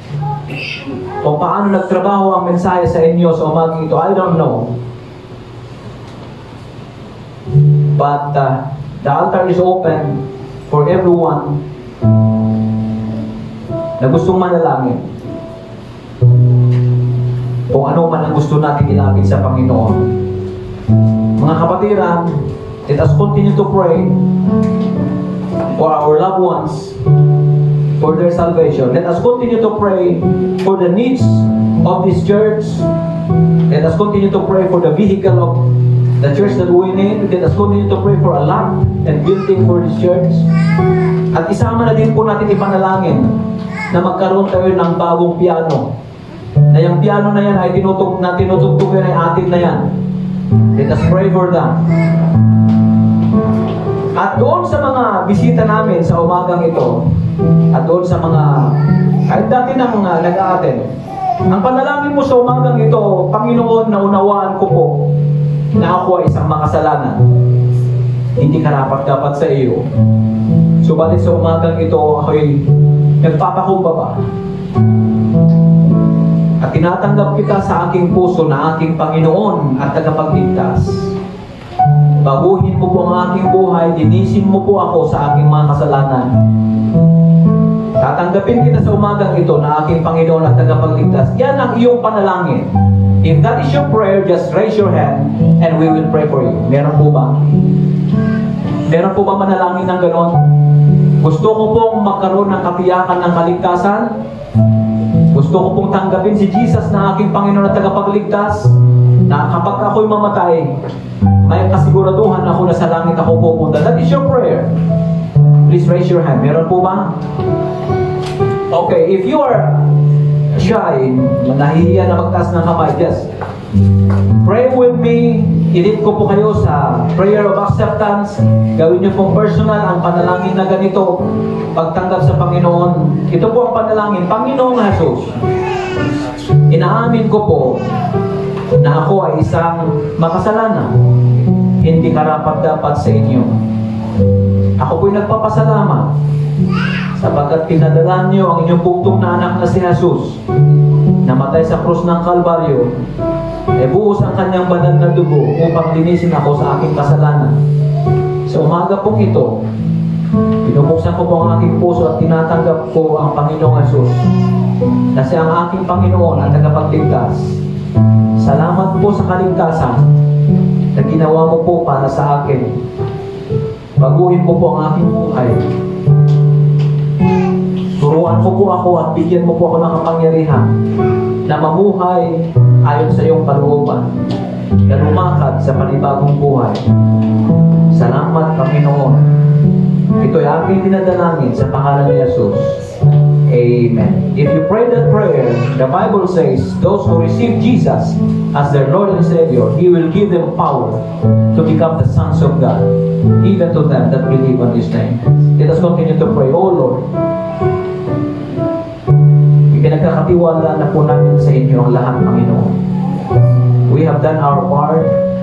kung paano nagtrabaho ang mensahe sa inyo sa umagang ito, I don't know. But uh, the altar is open for everyone na gustong manalangin. Kung ano man ang gusto natin ilapit sa Panginoon. Mga kapatiran, let us continue to pray for our loved ones, for their salvation. Let us continue to pray for the needs of this church. Let us continue to pray for the vehicle of the church that we need. Let us continue to pray for a lot and building for this church. At isama na din po natin ipanalangin na magkaroon tayo ng bagong piano. Na yung piano na yan ay tinutug na tinutugtog yan ay atin na yan. Let us pray for that. At doon sa mga bisita namin sa umagang ito, at doon sa mga kahit dati nang uh, nag-a-attend, Ang panalangin mo sa umagang ito, Panginoon, naunawaan ko po na ako ay isang makasalanan. Hindi karapat-dapat sa iyo. Subalit sa umagang ito, ako'y nagpapakumbaba. At tinatanggap kita sa aking puso na aking Panginoon at tagapagligtas. Baguhin mo po ang aking buhay, linisin mo po ako sa aking mga kasalanan. Tatanggapin kita sa umagang ito na aking Panginoon at tagapagligtas. Yan ang iyong panalangin. If that is your prayer, just raise your hand and we will pray for you. Meron po ba? Meron po ba manalangin ng ganon? Gusto ko pong magkaroon ng kapiyakan ng kaligtasan. Gusto ko pong tanggapin si Jesus na aking Panginoon at tagapagligtas. Na kapag ako'y mamatay, may kasiguraduhan ako na sa langit ako pupunta. That is your prayer. Please raise your hand. Meron po ba? Okay, if you are shy, nahihiya na magtaas ng kamay, just pray with me. Ilip ko po kayo sa prayer of acceptance. Gawin niyo pong personal ang panalangin na ganito. Pagtanggap sa Panginoon. Ito po ang panalangin. Panginoong Jesus, inaamin ko po na ako ay isang makasalanan. Hindi karapat-dapat sa inyo. Ako po'y nagpapasalamat sapagkat pinadala niyo ang inyong bugtong na anak na si Jesus, namatay sa krus ng Kalbaryo, e buhos ang kanyang banal na dugo upang linisin ako sa aking kasalanan. Sa umaga pong ito, pinubuksan ko po ang aking puso at tinatanggap ko ang Panginoong Jesus na siya ang aking Panginoon at tagapagligtas. Salamat po sa kaligtasan na ginawa mo po para sa akin. Baguhin mo po ang aking buhay. Turuan mo po ako at bigyan mo po ako ng kapangyarihan na mamuhay ayon sa iyong kalooban na lumakad sa panibagong buhay. Salamat, Panginoon. Ito'y aking dinadalangin sa pangalan ni Jesus. Amen. If you pray that prayer, the Bible says, those who receive Jesus as their Lord and Savior, He will give them power to become the sons of God, even to them that believe on His name. Let us continue to pray. Oh Lord, pinagkakatiwala na po namin sa inyo ang lahat, Panginoon. We have done our part.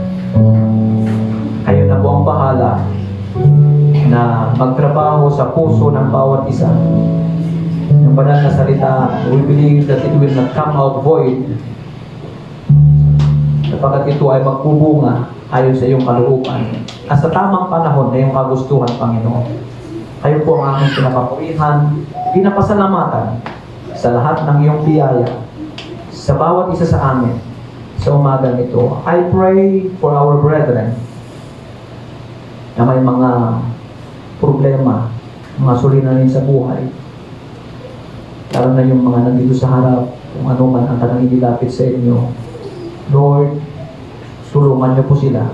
Kayo na po ang bahala na magtrabaho sa puso ng bawat isa. Yung banal na salita, we believe that it will not come out void sapagkat ito ay magbubunga ayon sa iyong kalooban at sa tamang panahon na iyong kagustuhan, Panginoon. Kayo po ang aming pinapapurihan, pinapasalamatan sa lahat ng iyong biyaya sa bawat isa sa amin sa umagang ito. I pray for our brethren na may mga problema, mga suliranin sa buhay, lalo na yung mga nandito sa harap, kung ano man ang tanang inilapit sa inyo. Lord, tulungan niyo po sila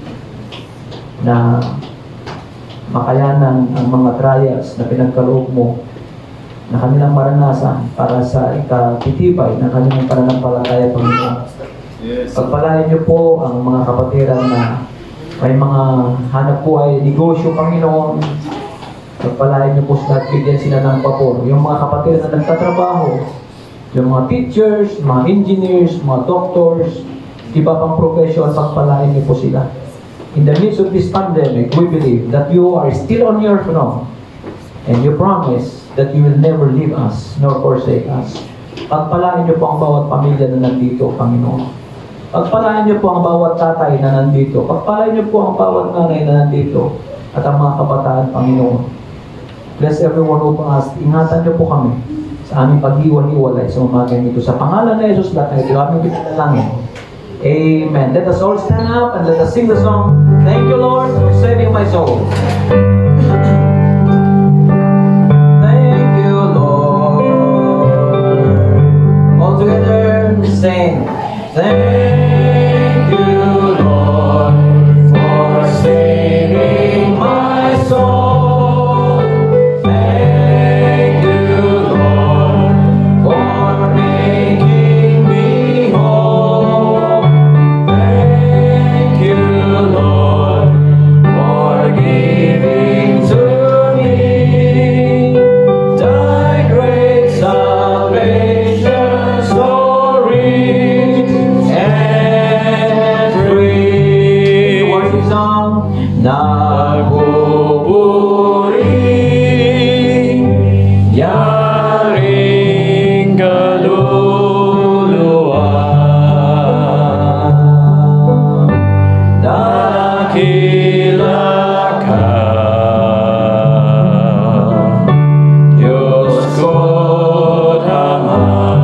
na makayanan ang mga trials na pinagkaloob mo na kanilang maranasan para sa ikatitibay ng kanilang pananampalataya, Panginoon. Yes. Pagpalain niyo po ang mga kapatiran na may mga hanap buhay, negosyo, Panginoon. Pagpalain niyo po sila at bigyan sila ng pabor. Yung mga kapatiran na nagtatrabaho, yung mga teachers, mga engineers, mga doctors, iba pang profession, pagpalain niyo po sila. In the midst of this pandemic, we believe that you are still on your throne and you promise that you will never leave us nor forsake us. Pagpalain niyo po ang bawat pamilya na nandito, Panginoon. Pagpalain niyo po ang bawat tatay na nandito. Pagpalain niyo po ang bawat nanay na nandito at ang mga kabataan, Panginoon. Bless everyone who passed. Ingatan niyo po kami sa aming paghiwa-hiwalay sa umaga nito. Sa pangalan ni Jesus lahat na ito, aming pinalangin. Amen. Let us all stand up and let us sing the song. Thank you, Lord, for saving my soul. Thank you, Lord. All together, sing. Thank you, Lord, for saving my soul. Thank you, Lord, for making me whole. Thank you, Lord, for giving to me thy great salvation. So nagpupuri, yaring kaluluwa. Dakila ka, Diyos ko't Ama.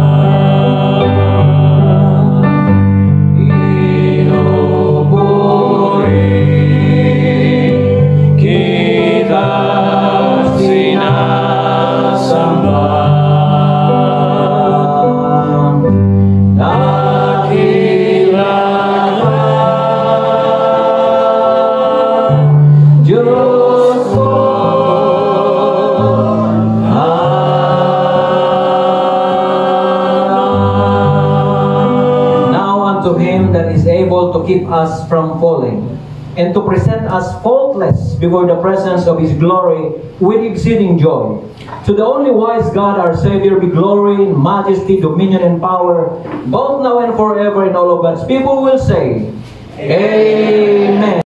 To keep us from falling, and to present us faultless before the presence of His glory with exceeding joy. To the only wise God, our Savior, be glory, majesty, dominion, and power, both now and forever. And all of God's people will say, Amen.